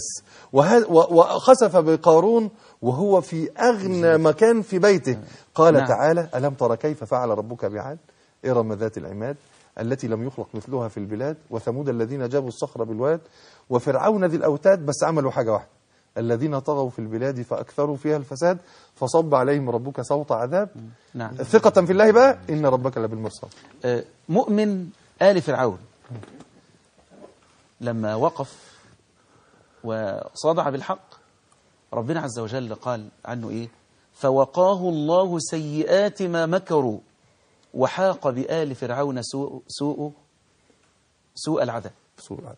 وخسف بقارون وهو في أغنى مكان في بيته. قال نعم. تعالى ألم تر كيف فعل ربك بعاد إرم ذات العماد التي لم يخلق مثلها في البلاد وثمود الذين جابوا الصخر بالواد وفرعون ذي الأوتاد. بس عملوا حاجة واحدة، الذين طغوا في البلاد فأكثروا فيها الفساد فصب عليهم ربك صوت عذاب. نعم. ثقة في الله بقى إن ربك لبالمرصاد. مؤمن آل فرعون لما وقف وصدع بالحق، ربنا عز وجل قال عنه إيه؟ فوقاه الله سيئات ما مكروا وحاق بآل فرعون سوء سوء سوء العذاب. سوء العذاب.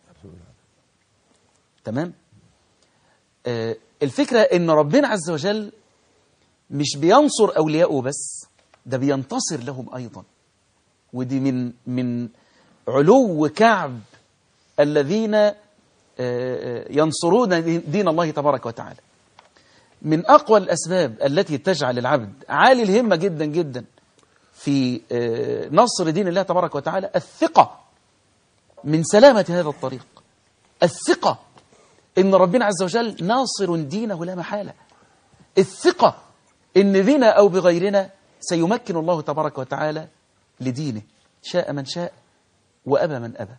تمام. آه الفكرة إن ربنا عز وجل مش بينصر أولياءه بس، ده بينتصر لهم أيضا. ودي من من علو كعب الذين آه ينصرون دين الله تبارك وتعالى. من أقوى الأسباب التي تجعل العبد عالي الهمة جدا جدا في آه نصر دين الله تبارك وتعالى الثقة من سلامة هذا الطريق. الثقة إن ربنا عز وجل ناصر دينه لا محالة. الثقة إن بنا أو بغيرنا سيمكن الله تبارك وتعالى لدينه، شاء من شاء وأبى من أبى.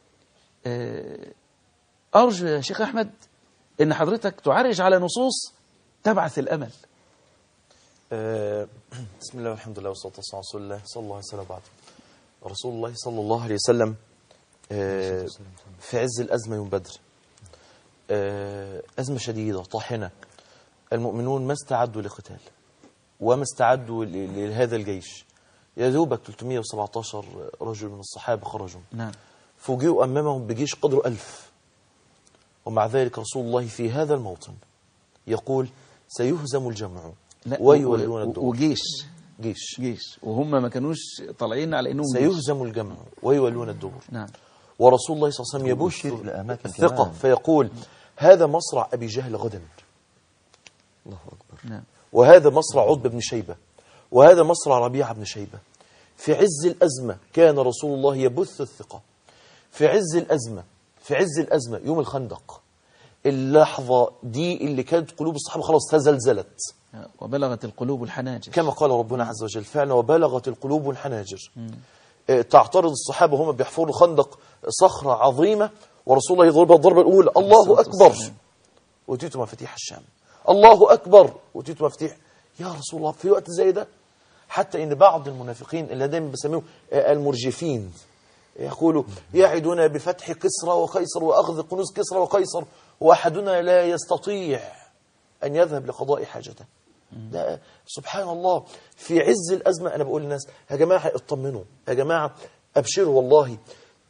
أرجو يا شيخ أحمد إن حضرتك تعرج على نصوص تبعث الأمل. أه بسم الله والحمد لله والصلاة والسلام على رسول الله صلى الله عليه وسلم. بعد رسول الله صلى الله عليه وسلم أه في عز الأزمة يوم بدر آه، أزمة شديدة طاحنة. المؤمنون ما استعدوا لقتال وما استعدوا ل- لهذا الجيش. يا دوبك ثلاثمائة وسبعة عشر رجل من الصحابة خرجوا، نعم. فوجئوا أمامهم بجيش قدره ألف، ومع ذلك رسول الله في هذا الموطن يقول سيهزم الجمع لا، ويولون و- و- الدبر. وجيش جيش جيش وهم ما كانوش طالعين على انهم جيش. سيهزم الجمع ويولون الدبر. نعم. ورسول الله صلى الله عليه وسلم ويشير يبشر إلى أماكن الثقة كمان. فيقول هذا مصرع أبي جهل غدا، الله أكبر. نعم. وهذا مصرع عتبة بن شيبة، وهذا مصرع ربيعة بن شيبة. في عز الأزمة كان رسول الله يبث الثقة. في عز الأزمة في عز الأزمة يوم الخندق، اللحظة دي اللي كانت قلوب الصحابة خلاص تزلزلت، وبلغت القلوب الحناجر كما قال ربنا عز وجل فعلا وبلغت القلوب الحناجر. آه، تعترض الصحابة هم بيحفروا خندق صخرة عظيمة، ورسول الله يضربها الضربة الأولى الله أكبر أوتيت مفاتيح الشام، الله أكبر أوتيت مفاتيح. يا رسول الله في وقت زي ده، حتى إن بعض المنافقين اللي دايما بيسميهم آه، المرجفين يقولوا يعدنا بفتح كسرى وقيصر وأخذ كنوز كسرى وقيصر وأحدنا لا يستطيع أن يذهب لقضاء حاجته. ده سبحان الله في عز الأزمة. أنا بقول للناس يا جماعة اطمنوا، يا جماعة أبشروا، والله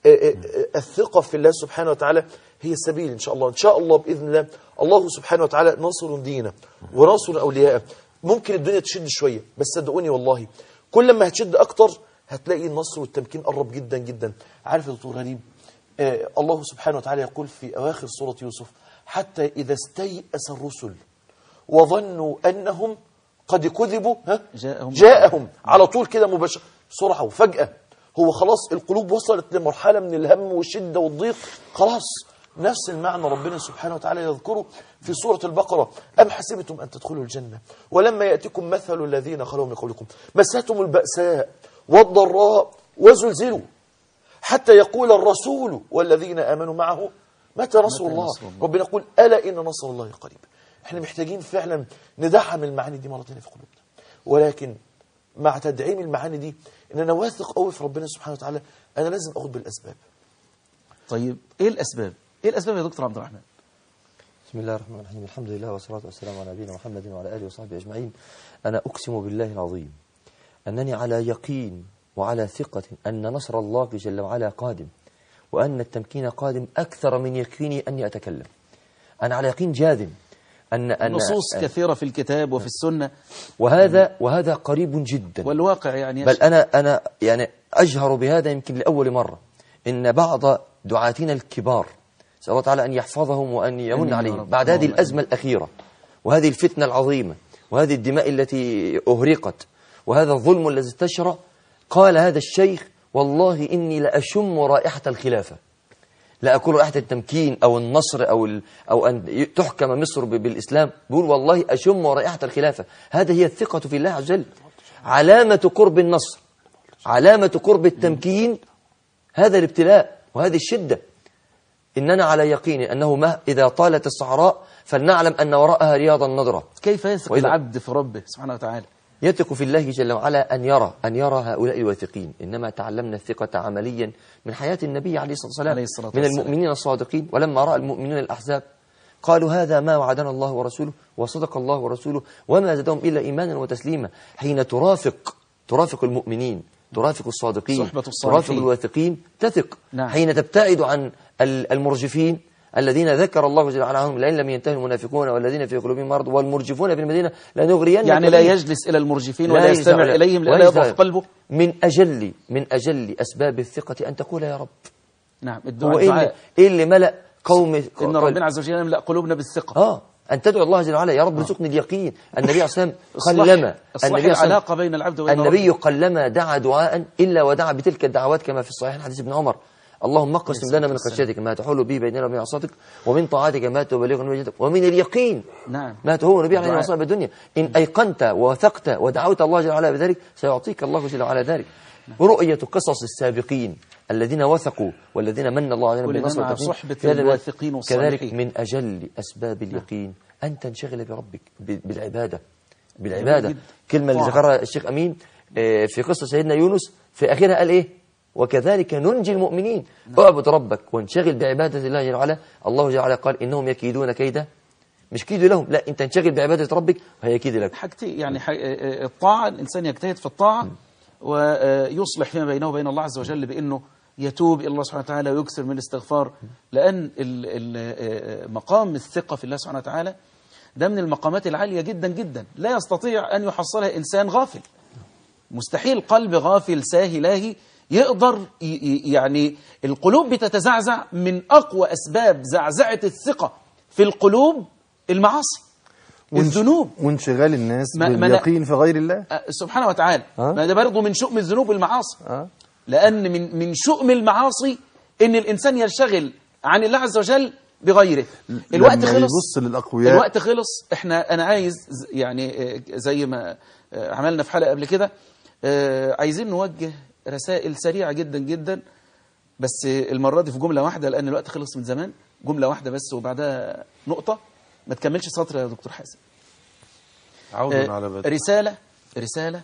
الثقة في الله سبحانه وتعالى هي السبيل. إن شاء الله إن شاء الله بإذن الله الله سبحانه وتعالى ناصر دينه وناصر أولياءه. ممكن الدنيا تشد شوية بس صدقوني والله كل ما هتشد أكتر هتلاقي النصر والتمكين قرب جدا جدا. عارف يا دكتور غريب، آه الله سبحانه وتعالى يقول في أواخر سورة يوسف حتى إذا استيأس الرسل وظنوا أنهم قد كذبوا ها جاءهم, جاءهم على طول كده مباشرة سرعة وفجأة. هو خلاص القلوب وصلت لمرحلة من الهم والشدة والضيق خلاص. نفس المعنى ربنا سبحانه وتعالى يذكره في سورة البقرة أم حسبتم أن تدخلوا الجنة ولما يأتكم مثل الذين خلوا من قبلكم مستهم البأساء والضراء وزلزلوا حتى يقول الرسول والذين آمنوا معه متى نصر الله. نصر الله. ربنا يقول ألا إن نصر الله قريب. احنا محتاجين فعلا ندعم المعاني دي مرة ثانية في قلوبنا، ولكن مع تدعيم المعاني دي ان انا واثق قوي في ربنا سبحانه وتعالى انا لازم اخد بالاسباب. طيب ايه الاسباب؟ ايه الاسباب يا دكتور عبد الرحمن؟ بسم الله الرحمن الرحيم، الحمد لله والصلاة والسلام على نبينا محمد وعلى آله وصحبه أجمعين. أنا أقسم بالله العظيم أنني على يقين وعلى ثقة أن نصر الله جل وعلا قادم، وأن التمكين قادم أكثر من يكفيني أني أتكلم. أنا على يقين جاذم أن أن نصوص أن كثيرة في الكتاب وفي السنة، وهذا وهذا قريب جدا، والواقع يعني بل يشهد. أنا أنا يعني أجهر بهذا يمكن لأول مرة. إن بعض دعاتنا الكبار نسأل الله تعالى أن يحفظهم وأن يمن آمين يا عليهم رب. بعد هذه اللهم الأزمة الأخيرة وهذه الفتنة العظيمة وهذه الدماء التي أهرقت وهذا الظلم الذي استشرى، قال هذا الشيخ والله إني لأشم رائحة الخلافة، لا أقول رائحة التمكين أو النصر أو ال أو أن تحكم مصر ب- بالإسلام، بيقول والله أشم رائحة الخلافة. هذه هي الثقة في الله عز وجل، علامة قرب النصر، علامة قرب التمكين، هذا الابتلاء وهذه الشدة. إننا على يقين أنه ما إذا طالت الصحراء فلنعلم أن وراءها رياضا نضرة. كيف يثق وإذا- العبد في ربه سبحانه وتعالى؟ يثق في الله جل وعلا أن يرى أن يرى هؤلاء الواثقين. إنما تعلمنا الثقة عمليا من حياة النبي عليه الصلاة والسلام، عليه الصلاة من والسلام. المؤمنين الصادقين. ولما رأى المؤمنون الأحزاب قالوا هذا ما وعدنا الله ورسوله وصدق الله ورسوله وما زادهم إلا إيمانا وتسليما. حين ترافق ترافق المؤمنين، ترافق الصادقين، صحبة الصالحين. ترافق الواثقين، تثق. نعم. حين تبتعد عن ال- المرجفين الذين ذكر الله جل وعلا عنهم لئن لم ينتهي المنافقون والذين في قلوبهم مرض والمرجفون في المدينة لنغرينك يعني لا بهم. يجلس إلى المرجفين لا ولا يجلس يستمع على- إليهم ولا لأن يجلس يضعف على- قلبه. من أجل من أجل أسباب الثقة أن تقول يا رب. نعم، هو الدعاء إيه اللي, الدعاء. إيه اللي ملأ قوم إن ربنا عز وجل يملأ قلوبنا بالثقة. آه أن تدعو الله جل وعلا يا رب ارزقني اليقين. النبي عليه الصلاة والسلام إصلاح- قلما إصلاح النبي عليه العلاقة بين العبد وبين النبي ربه. قلما دعا دعاء إلا ودعا بتلك الدعوات كما في الصحيح حديث ابن عمر اللهم اقسم لنا من خشيتك ما تحول به بيننا وبين عصاتك ومن طاعتك ما تبلغنا وجهتك ومن اليقين نعم. ما تهون به علينا دعاء. مصائب الدنيا. إن أيقنت ووثقت ودعوت الله جل وعلا بذلك سيعطيك الله جل وعلا ذلك. رؤية قصص السابقين الذين وثقوا والذين من الله عليهم ولنا بالنصر مع والتمكين صحبة في هذا الواثقين والصالحين. كذلك من أجل أسباب اليقين أن تنشغل بربك ب- بالعبادة بالعبادة. جدا. كلمة اللي طاعة. ذكرها الشيخ أمين آه، في قصة سيدنا يونس في آخرها قال إيه وكذلك ننجي المؤمنين. اعبد ربك وانشغل بعبادة الله جل وعلا. الله جل وعلا قال إنهم يكيدون كيدا، مش كيد لهم، لا، أنت انشغل بعبادة ربك وهيكيد لك. حاجتين يعني حاج... الطاعة، الإنسان يجتهد في الطاعة ويصلح فيما بينه وبين الله عز وجل بأنه يتوب إلى الله سبحانه وتعالى ويكثر من الاستغفار، لأن مقام الثقة في الله سبحانه وتعالى ده من المقامات العالية جدا جدا، لا يستطيع أن يحصلها إنسان غافل. مستحيل قلب غافل ساهي لاهي يقدر يعني. القلوب بتتزعزع، من أقوى أسباب زعزعة الثقة في القلوب المعاصي، الذنوب، وانشغال الناس ما باليقين في غير الله سبحانه وتعالى. أه؟ ما ده برضه من شؤم الذنوب والمعاصي. أه؟ لأن من من شؤم المعاصي إن الإنسان ينشغل عن الله عز وجل بغيره. الوقت خلص، يبص للأقوياء. الوقت خلص. احنا أنا عايز يعني زي ما عملنا في حلقة قبل كده، عايزين نوجه رسائل سريعة جدا جدا، بس المرة دي في جملة واحدة لأن الوقت خلص من زمان. جملة واحدة بس وبعدها نقطة، ما تكملش سطر يا دكتور حازم. عود على بدء. رسالة رسالة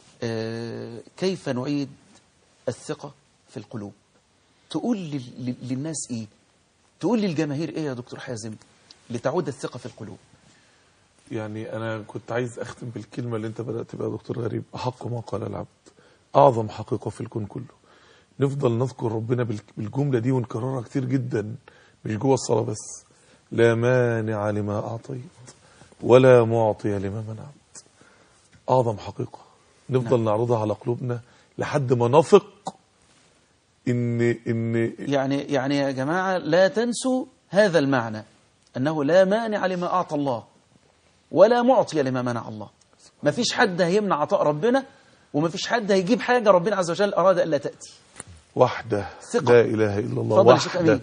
كيف نعيد الثقة في القلوب. تقول للناس إيه؟ تقول للجماهير إيه يا دكتور حازم لتعود الثقة في القلوب؟ يعني أنا كنت عايز أختم بالكلمة اللي أنت بدأت بها يا دكتور غريب: أحق ما قال العبد، أعظم حقيقة في الكون كله. نفضل نذكر ربنا بالجملة دي ونكررها كتير جدا، مش جوه الصلاة بس. لا مانع لما أعطيت ولا معطي لما منعت. أعظم حقيقة نفضل نعم. نعرضها على قلوبنا لحد ما نثق إن إن يعني يعني يا جماعة لا تنسوا هذا المعنى، أنه لا مانع لما أعطى الله ولا معطي لما منع الله. ما فيش حد هيمنع عطاء ربنا، وما فيش حد هيجيب حاجة ربنا عز وجل أراد ألا تأتي. وحده ثقة. لا إله إلا الله وحده.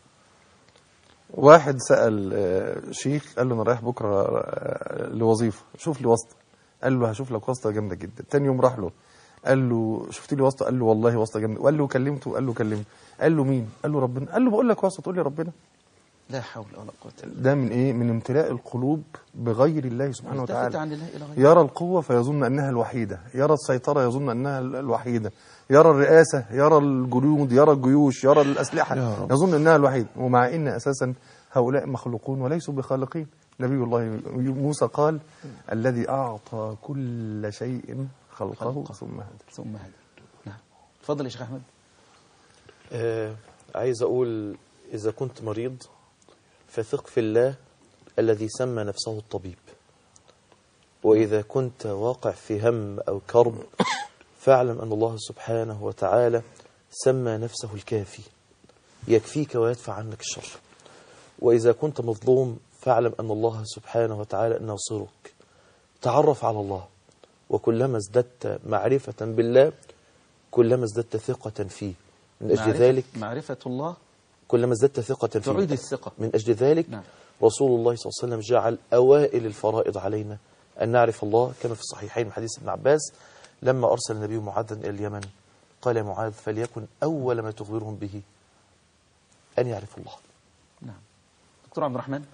واحد سأل شيخ قال له أنا رايح بكرة لوظيفة، شوف لي واسطة. قال له هشوف لك واسطة جامدة جدا. تاني يوم راح له قال له شفت لي واسطة؟ قال له والله واسطة جامدة. وقال له كلمته؟ قال له كلمته. قال له مين؟ قال له ربنا. قال له بقول لك واسطة تقول لي ربنا؟ لا حول ولا قوة إلا بالله. ده من إيه؟ من امتلاء القلوب بغير الله سبحانه وتعالى. عن الله إلى غيره. يرى القوة فيظن أنها الوحيدة، يرى السيطرة يظن أنها الوحيدة، يرى الرئاسة، يرى الجنود، يرى الجيوش، يرى الأسلحة، يظن أنها الوحيدة، ومع إن أساسا هؤلاء مخلوقون وليسوا بخالقين. نبي الله موسى قال الذي أعطى كل شيء خلقه, خلقه. ثم هدى ثم هدى. نعم. تفضل يا شيخ أحمد. آه عايز أقول إذا كنت مريض فثق في الله الذي سمى نفسه الطبيب، وإذا كنت واقع في هم أو كرب فاعلم أن الله سبحانه وتعالى سمى نفسه الكافي، يكفيك ويدفع عنك الشر. وإذا كنت مظلوم فاعلم أن الله سبحانه وتعالى ناصرك. تعرف على الله، وكلما ازددت معرفة بالله كلما ازددت ثقة فيه. من أجل معرفة ذلك معرفة الله كلما ازددت ثقة فيه تعيد الثقة. من أجل ذلك نعم. رسول الله صلى الله عليه وسلم جعل أوائل الفرائض علينا أن نعرف الله، كما في الصحيحين من حديث ابن عباس لما أرسل النبي معاذا إلى اليمن قال يا معاذ فليكن أول ما تخبرهم به أن يعرفوا الله. نعم. دكتور عبد الرحمن.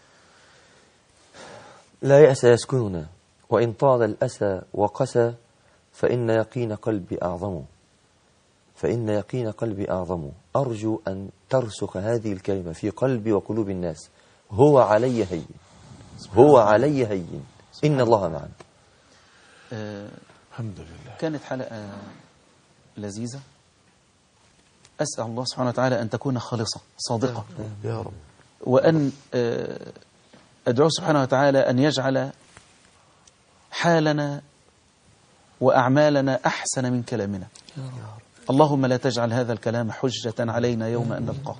لا يأس يسكننا، وإن طال الأسى وقسى فإن يقين قلبي أعظم، فإن يقين قلبي أعظم. أرجو أن ترسخ هذه الكلمة في قلبي وقلوب الناس. هو علي هين، هو علي هين، إن الله معنا. آه الحمد لله. كانت حلقة لذيذة. أسأل الله سبحانه وتعالى أن تكون خالصة صادقة يا رب، وأن آه أدعو سبحانه وتعالى أن يجعل حالنا وأعمالنا أحسن من كلامنا. اللهم لا تجعل هذا الكلام حجة علينا يوم أن نلقاك.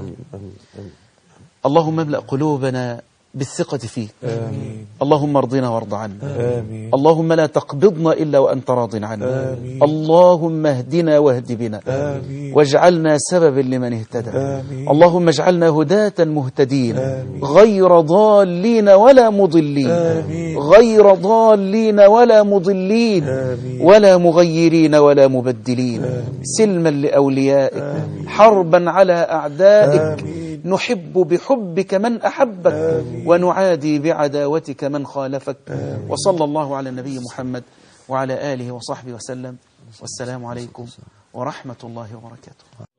اللهم املأ قلوبنا بالثقة فيك. آمين. اللهم ارضنا وارض عنا. آمين. اللهم لا تقبضنا إلا وأنت راض عنا. آمين. اللهم اهدنا واهد بنا. آمين. واجعلنا سببا لمن اهتدى. آمين. اللهم اجعلنا هداة مهتدين. آمين. غير ضالين ولا مضلين. آمين. غير ضالين ولا مضلين. آمين. ولا مغيرين ولا مبدلين. آمين. سلما لأوليائك. آمين. حربا على أعدائك. آمين. نحب بحبك من أحبك. آمين. ونعادي بعداوتك من خالفك. آمين. وصلى الله على النبي محمد وعلى آله وصحبه وسلم. والسلام عليكم ورحمة الله وبركاته.